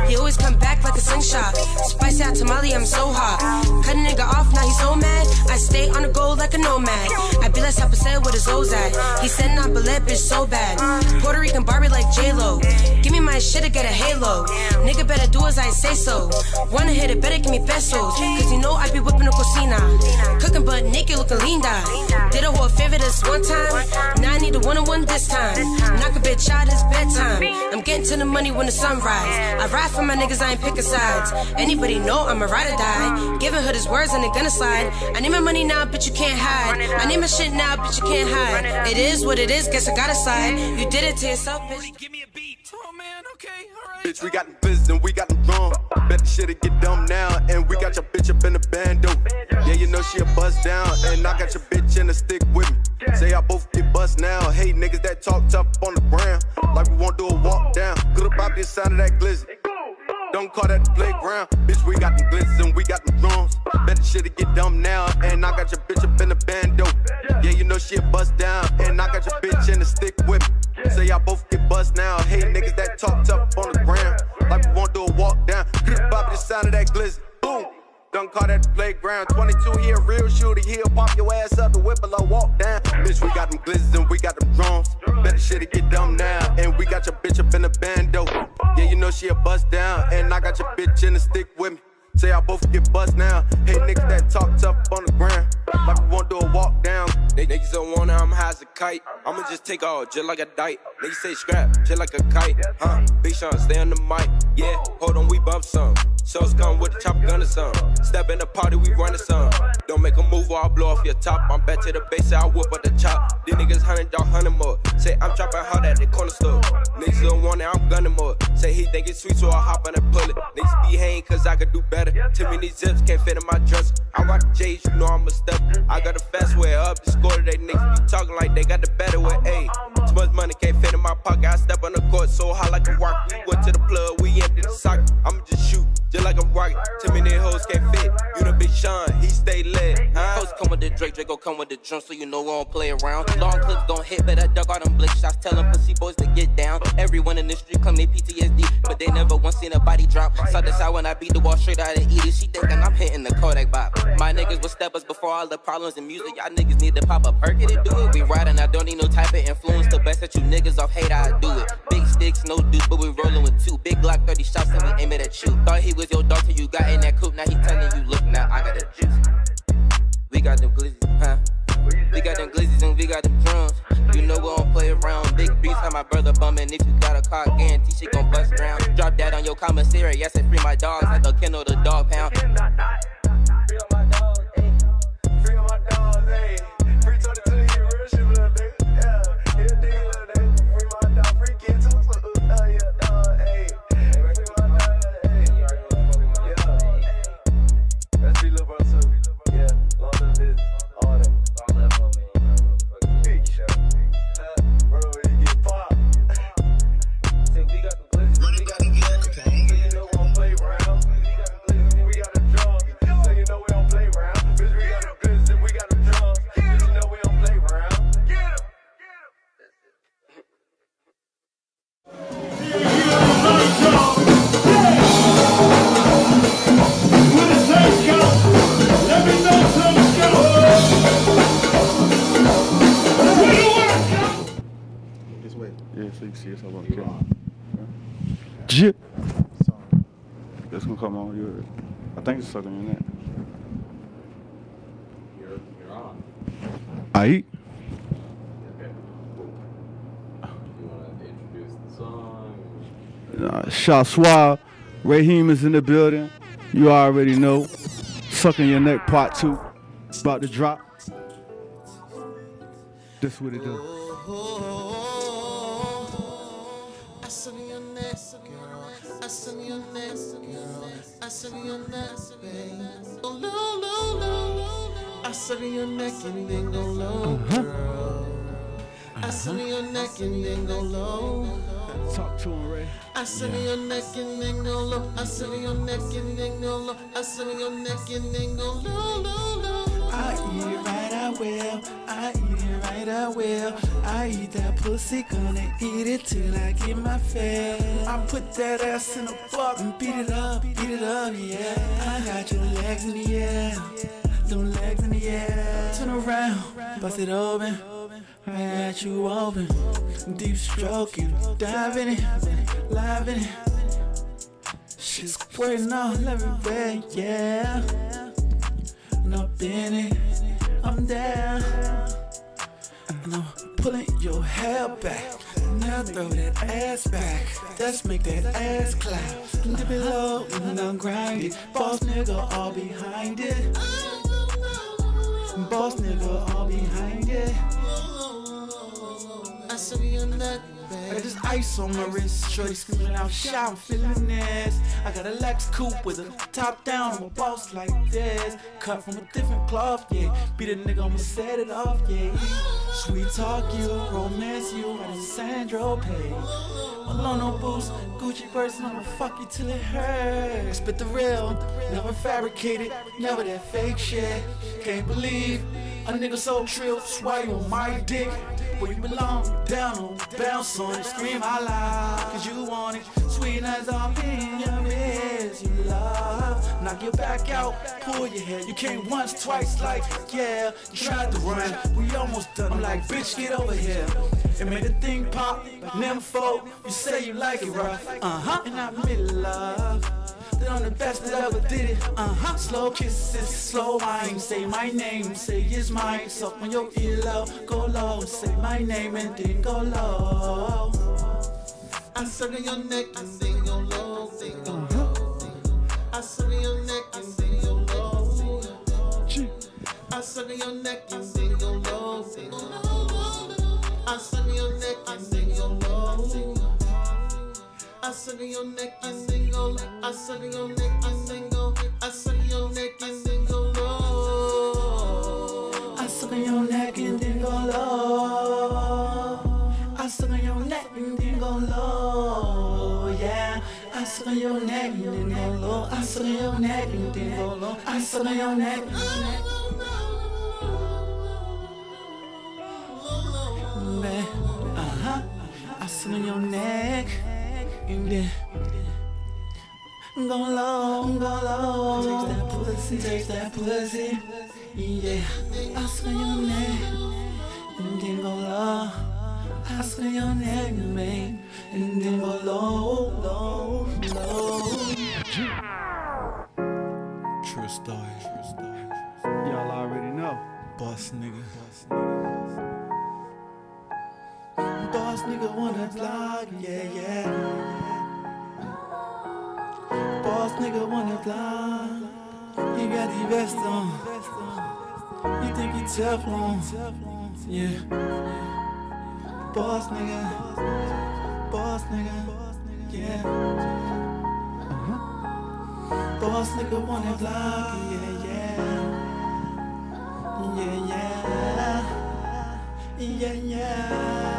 [SPEAKER 25] He always come back like a slingshot. Spicy out tamale, I'm so hot. Cut a nigga off, now he's so mad. I stay on the go like a nomad. I be like Sapasea with his O's at. He said nah, but that bitch so bad. Puerto Rican Barbie like J-Lo. Give me my shit to get a halo. Nigga better do as I say so. Wanna hit it, better give me pesos. Cause you know I be whipping a cocina. Cooking but naked looking linda. Did a whole favor this one time. Now I need a one-on-one this time. Knock a bitch out, it's bedtime. I'm getting to the money when the sun rise. I ride for my niggas, I ain't picking sides. Anybody know I'm a ride or die. Giving her his words and they gonna slide. I need my money now, bitch, you can't hide. I need my shit now, bitch, you can't hide. It is what it is, guess I gotta side. You did it to yourself, bitch. Give me a beat. Oh man, okay, alright.
[SPEAKER 2] Bitch, we got the business and we got the drums. Bet the shit'll get dumb now. And we got your bitch up in the bando. Yeah, you know she a bust down. And I got your bitch in the stick with me. Say I both get bust now. Hey, niggas that talk tough on the ground. Like we won't do a walk down. Good about this sound of that glizzy. Don't call that the playground. Bitch, we got the glitzers and we got the drums. Bet the shit'll get dumb now. And I got your bitch up in the bando. Yeah, you know she a bust down. And I got your bitch in the stick with me. Say y'all both get bust now. Hey, niggas that talk tough on the ground. Like we won't do a walk down. Good about the sound of that glizzy. Boom. Don't call that the playground. twenty-two here, real shooter. He'll pop your ass up the whip below, walk down. Bitch, we got them glizzes and we got them drums. Bet the shit'll get dumb now. And we got your bitch up in the bando. Yeah, you know she a bust down. And I got your bitch in the stick with me. Say I both get bust now. Hey, niggas that talk tough on the ground. Like we won't do a walk down.
[SPEAKER 8] They niggas don't want it, I'm high as a kite. I'ma just take off, just like a dike. Niggas say scrap, just like a kite. Huh? Big Sean, stay on the mic. Yeah, hold on, we bump some. Shows come with the chopper gun or some. Step in the party, we run some. Don't make a move or I'll blow off your top. I'm back to the base, I'll whip up the chop. These niggas hundred dog, hundred more. Say I'm dropping hard at the corner store. Niggas don't want it, I'm gunning more. Say he think it's sweet, so I hop on and pull it. Niggas be hating cause I could do better. Too many zips can't fit in my dress. I rock J's, you know I'm a step. I got a fast way up the score. They niggas be talking like they got the better way. Ayy, too much money can't fit in my pocket. I step on the court so high like a rock. We went to the plug, we empty the socket. I'ma just shoot, just like a rocket. Too many hoes can't fit. You the Big Sean, he stay lit. Huh?
[SPEAKER 17] Hoes come with the Drake, Drake gon' come with the drum, so you know we don't play around. Long clips gon' hit, better duck all them blick shots. Tell them pussy boys to get down. Everyone in the street come they P T S D, but they never once seen a body drop. Side to side when I beat the wall straight out of Edie. She thinking I'm hitting the Kodak bop. My niggas was steppers before all the problems in music. Y'all niggas need to pop a perky to do it. We riding, I don't need no type of influence. The best that you niggas off hate, I do it. Big sticks, no dudes, but we rolling with two. Big Glock thirty shots and we aim it at you. Thought he was your dog till you got in that coupe. Now he telling you, look now, I got the juice. We got them glizzies, huh? We got them glizzies and we got them drums. You know we don't play around. Big beats on my brother bumming. If you got a car, guarantee she gon' bust down. Drop that on your commissary. Yes, I free my dogs. At the kennel, the dog pound. Free my dogs, ayy. Free my dogs, ayy. Free twenty-two, you real shit, little nigga. Yeah, you a nigga, little nigga. Free my dog, free kids too. Oh, yeah, dog, ayy. Free my dog, ayy. Yeah. That's free little bro, too. Yeah, long live this. All that. Long live for me. Big shot. Bro, you get popped. Say we got the glizzies, we got the glizzies. So you know we don't play around. We got the glizzies, we got the drums. So you know we don't play around. Bitch, we got the glizzies, we got the drums. Bitch, you know we don't play around. Get him!
[SPEAKER 11] This way. Yeah, so you can see yourself on the camera. Jip. This gonna come on. You. I think it's sucking in that.
[SPEAKER 9] You're, you're on.
[SPEAKER 11] I eat.
[SPEAKER 9] Okay. You want to introduce the song?
[SPEAKER 11] Uh, Shah Suave. Raheem is in the building. You already know. Sucking your neck part two. About to drop. This what it do.
[SPEAKER 6] I suck your neck, girl. I suck your neck, girl. I suck your neck, babe. Oh, low, low, low, low. I suck your neck and then go low, girl. I suck your neck and then go low.
[SPEAKER 11] Talk to him, Ray.
[SPEAKER 6] I suck your neck and then go low. I suck your neck and then go low. I suck your neck and then go low, low, low. I eat it right, I will. I eat it right,
[SPEAKER 7] that well. I eat that pussy, gonna eat it till I get my fill. I put that ass in a buck and beat it up, beat it up, yeah. I got your legs in the air, them legs in the air. Turn around, bust it open, I got you open. Deep stroke you, dive in it, live in it. She's squirting all everywhere, yeah. And up in it, I'm down. And I'm pulling your hair back. Now throw that ass back. Let's make that ass clap. Dip it low and I'll grind it. Boss nigga all behind it. Boss nigga all behind it. I saw you neck. I got this ice on my wrist, shorty screaming out, shout, I'm feeling this. I got a Lex coupe with a top down, I'm a boss like this. Cut from a different cloth, yeah. Beat a nigga, I'ma set it off, yeah. Sweet talk you, romance you, I done Sandro pay. Malone no boost, Gucci person, I'ma fuck you till it hurts. Spit the real, never fabricated, never that fake shit. Can't believe a nigga so trill, swear you on my dick. Where you belong, down on, bounce on it, scream out loud, cause you want it. Sweet as all in your ears, you love. Knock your back out, pull your hair. You came once, twice, like, yeah. You tried to run, we almost done. I'm like, bitch, get over here. And made the thing pop, nympho. You say you like it rough, uh-huh. And I made love. That I'm the best that ever did it, uh-huh. Slow kisses, slow wine. Say my name, say it's mine. Suck on your earlobe, go low. Say my name and then go low. I suck on your neck and then go low, then go low. I suck on your neck and then go low. I suck on your neck and then go low, then go low. I suck on your neck and then go low. I suck on your neck and then go low. I suck on your neck and then go. I suck on your neck and then go low. I suck on your neck and then go low. I suck on your neck and then go low. Yeah. I suck on your neck and then go low. I suck on your neck and then go low. I suck on your neck. Uh huh. I suck on your neck. And then go low, go low. Taste that pussy, taste that pussy. Yeah, I suck on your neck, and then go low. I suck on your neck, man, and then go low, low, low. True story, true story.
[SPEAKER 11] Y'all already know.
[SPEAKER 7] Boss nigga. Boss nigga wanna vlog, yeah, yeah. Boss nigga wanna vlog. He got the vest on. You think he Teflon? Yeah. Boss nigga. Boss nigga. Yeah. Uh-huh. Boss nigga wanna vlog, yeah, yeah. Yeah, yeah. Yeah, yeah.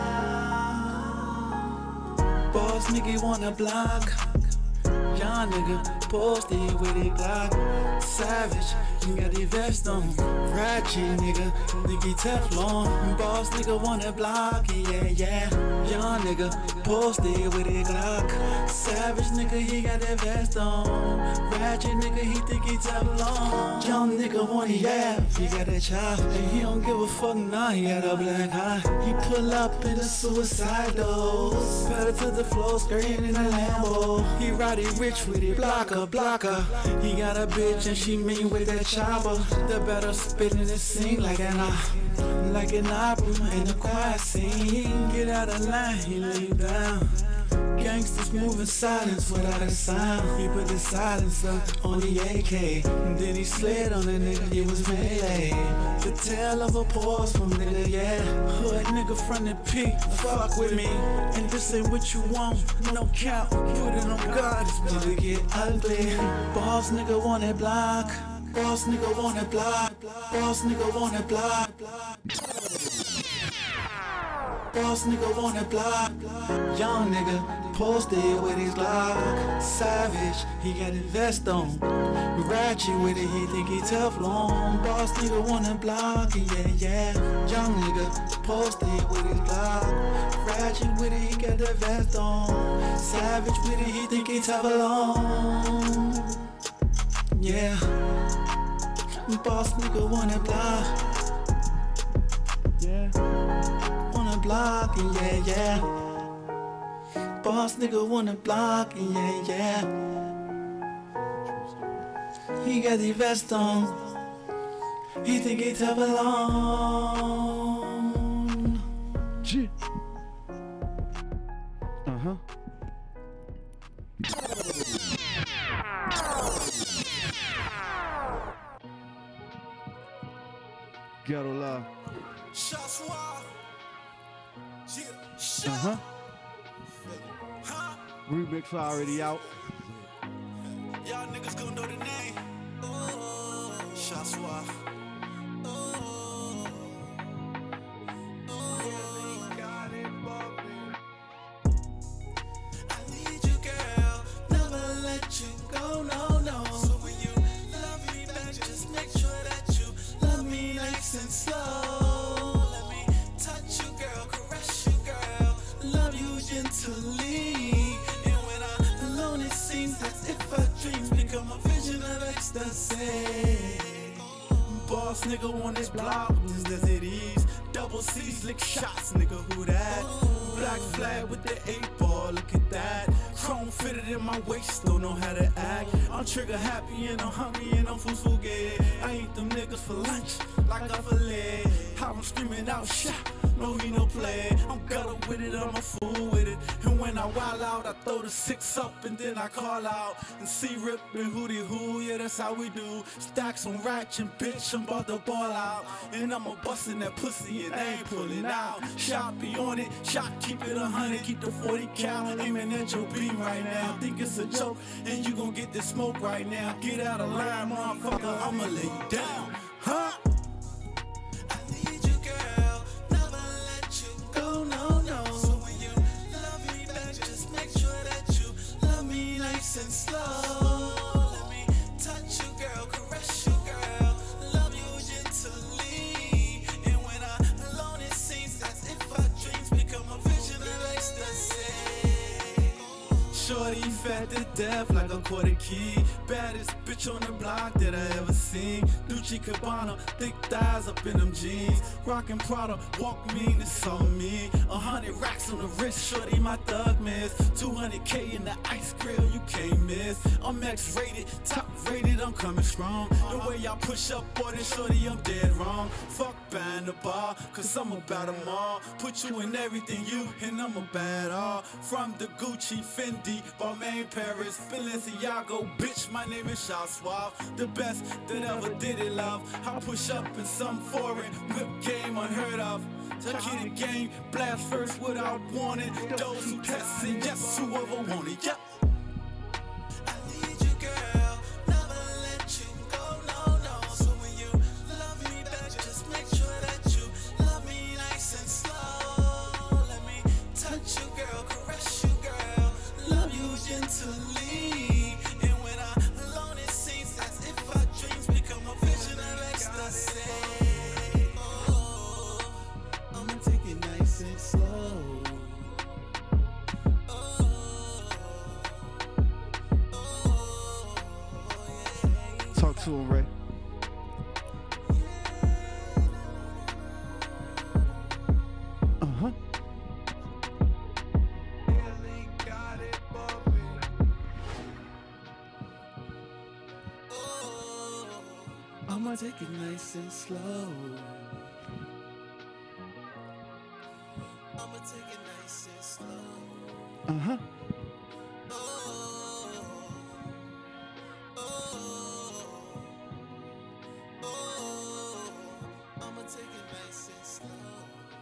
[SPEAKER 7] Boss nigga wanna block. Young nigga posted with a Glock. Savage, you got the vest on. Ratchet nigga, nigga Teflon. Boss nigga wanna block, yeah, yeah. Young nigga posted with a Glock. Savage nigga, he got that vest on. Ratchet nigga, he think he Teflon. Young nigga want it, yeah, he got that chop. And he don't give a fuck, nah, he got a black eye. He pull up in a suicide door. Pedal to the floor, skirting in a Lambo. He riding rich with it, blocker, blocker. He got a bitch and she mean with that chopper. The better spit and sing like an opera, like an opera in the quiet scene. Get out of line, he lay down. Gangsters moving silence without a sound. He put the silencer on the A K, and then he slid on the nigga, it was melee. The tale of a pause from nigga, yeah. Hood nigga from the peak, fuck with me. And this ain't what you want, no count. Put it on God, it's about to get ugly. Boss nigga want it block. Boss nigga want it block. Boss nigga want it block. Boss nigga want it block. Young nigga posted with his Glock. Savage, he got his vest on. Ratchet with it, he think he Teflon. Boss nigga wanna block, yeah, yeah. Young nigga Posted with his Glock. Ratchet with it, he got that vest on. Savage with it, he think he tough alone. Yeah. Boss nigga wanna block. Yeah. Wanna block, and yeah, yeah. Boss nigga wanna block, and yeah, yeah. He got the vest on. He think he tough alone.
[SPEAKER 11] G. Uh-huh. Ghetto Love. Uh-huh. Remix already out.
[SPEAKER 7] Y'all niggas gon' know the name. Shaswa. I need you, girl. Never let you go, no, no. So when you love me back, just make sure that you love me nice and slow. Let me touch you, girl, caress you, girl. Love you gently. And when I'm alone, it seems as if our dreams become a vision of ecstasy. Boss nigga on this block, just as it is. Double C, slick shots, nigga, who that? Black flag with the eight ball, look at that. Chrome fitted in my waist, don't know how to act. I'm trigger happy and I'm hungry and I'm food forget. I eat them niggas for lunch, like I fillet. How I'm screaming out, shot, no he no play. I'm gutter with it, I'm a fool with it. And when I wild out, I throw the six up and then I call out. And see rip and hootie hoo, yeah, that's how we do. Stacks on ratchet, bitch, I'm about to ball out. And I'm a bustin' that pussy and I ain't pulling out. Shot be on it, shot keep it a hundred, keep the forty cal. Aiming at your beam right now. Think it's a joke, and you gon' get this smoke right now. Get out of line, motherfucker, I'ma lay you down. Huh? Go, no, no. So when you love me back, just make sure that you love me nice and slow. Let me touch you, girl, caress you, girl. Love you gently. And when I'm alone, it seems as if our dreams become a vision of ecstasy. Shorty fat to death like a quarter key. Baddest bitch on the block that I ever seen. Gucci Cabana, thick thighs up in them jeans. Rockin' Prada, walk mean, it's on me. A hundred racks on the wrist, shorty, my thug miss. two hundred K in the ice grill, you can't miss. I'm X-rated, top rated, I'm coming strong. The way y'all push up on it, shorty, I'm dead wrong. Fuck buying the bar, cause I'm about them all. Put you in everything you, and I'm about all. From the Gucci, Fendi, Balmain, Paris, Balenciaga, bitch, my name is Shaswa. The best that ever did it, love. I push up in some foreign whip game unheard of. Take the game, blast first without warning. Those who test and yes, whoever want it, yep. I need you, girl. Never let you go, no, no. So when you love me back, just make sure that you love me nice and slow. Let me touch you, girl, caress you, girl. Love you gently. And when I'm alone, it seems as if our dreams become a vision of ecstasy. Oh, I'ma take it nice and slow.
[SPEAKER 11] Talk to him, Ray. Uh-huh.
[SPEAKER 7] I'ma take it nice and slow. I'ma take it nice and slow.
[SPEAKER 11] Uh-huh.
[SPEAKER 7] I'ma take it nice and slow.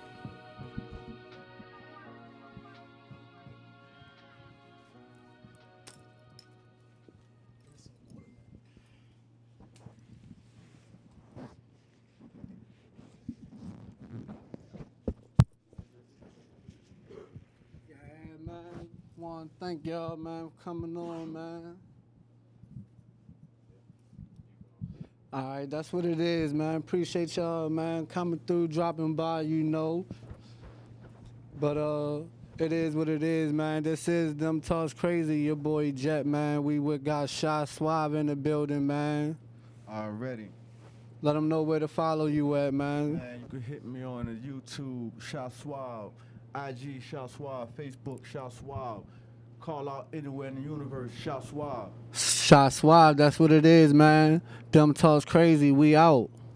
[SPEAKER 10] Want to thank y'all, man, for coming on, man. All right, that's what it is, man. Appreciate y'all, man, coming through, dropping by, you know. But uh, it is what it is, man. This is Them Talks Crazy, your boy Jet, man. We with got Shy Suave in the building, man.
[SPEAKER 11] Already.
[SPEAKER 10] Let them know where to follow you at, man.
[SPEAKER 11] Man, you can hit me on the YouTube, Shy Suave, I G, Shy Suave, Facebook, Shy Suave. Call out anywhere in the universe, Shy Suave.
[SPEAKER 10] Shy Suave, that's what it is, man. Them Talks Crazy, we out.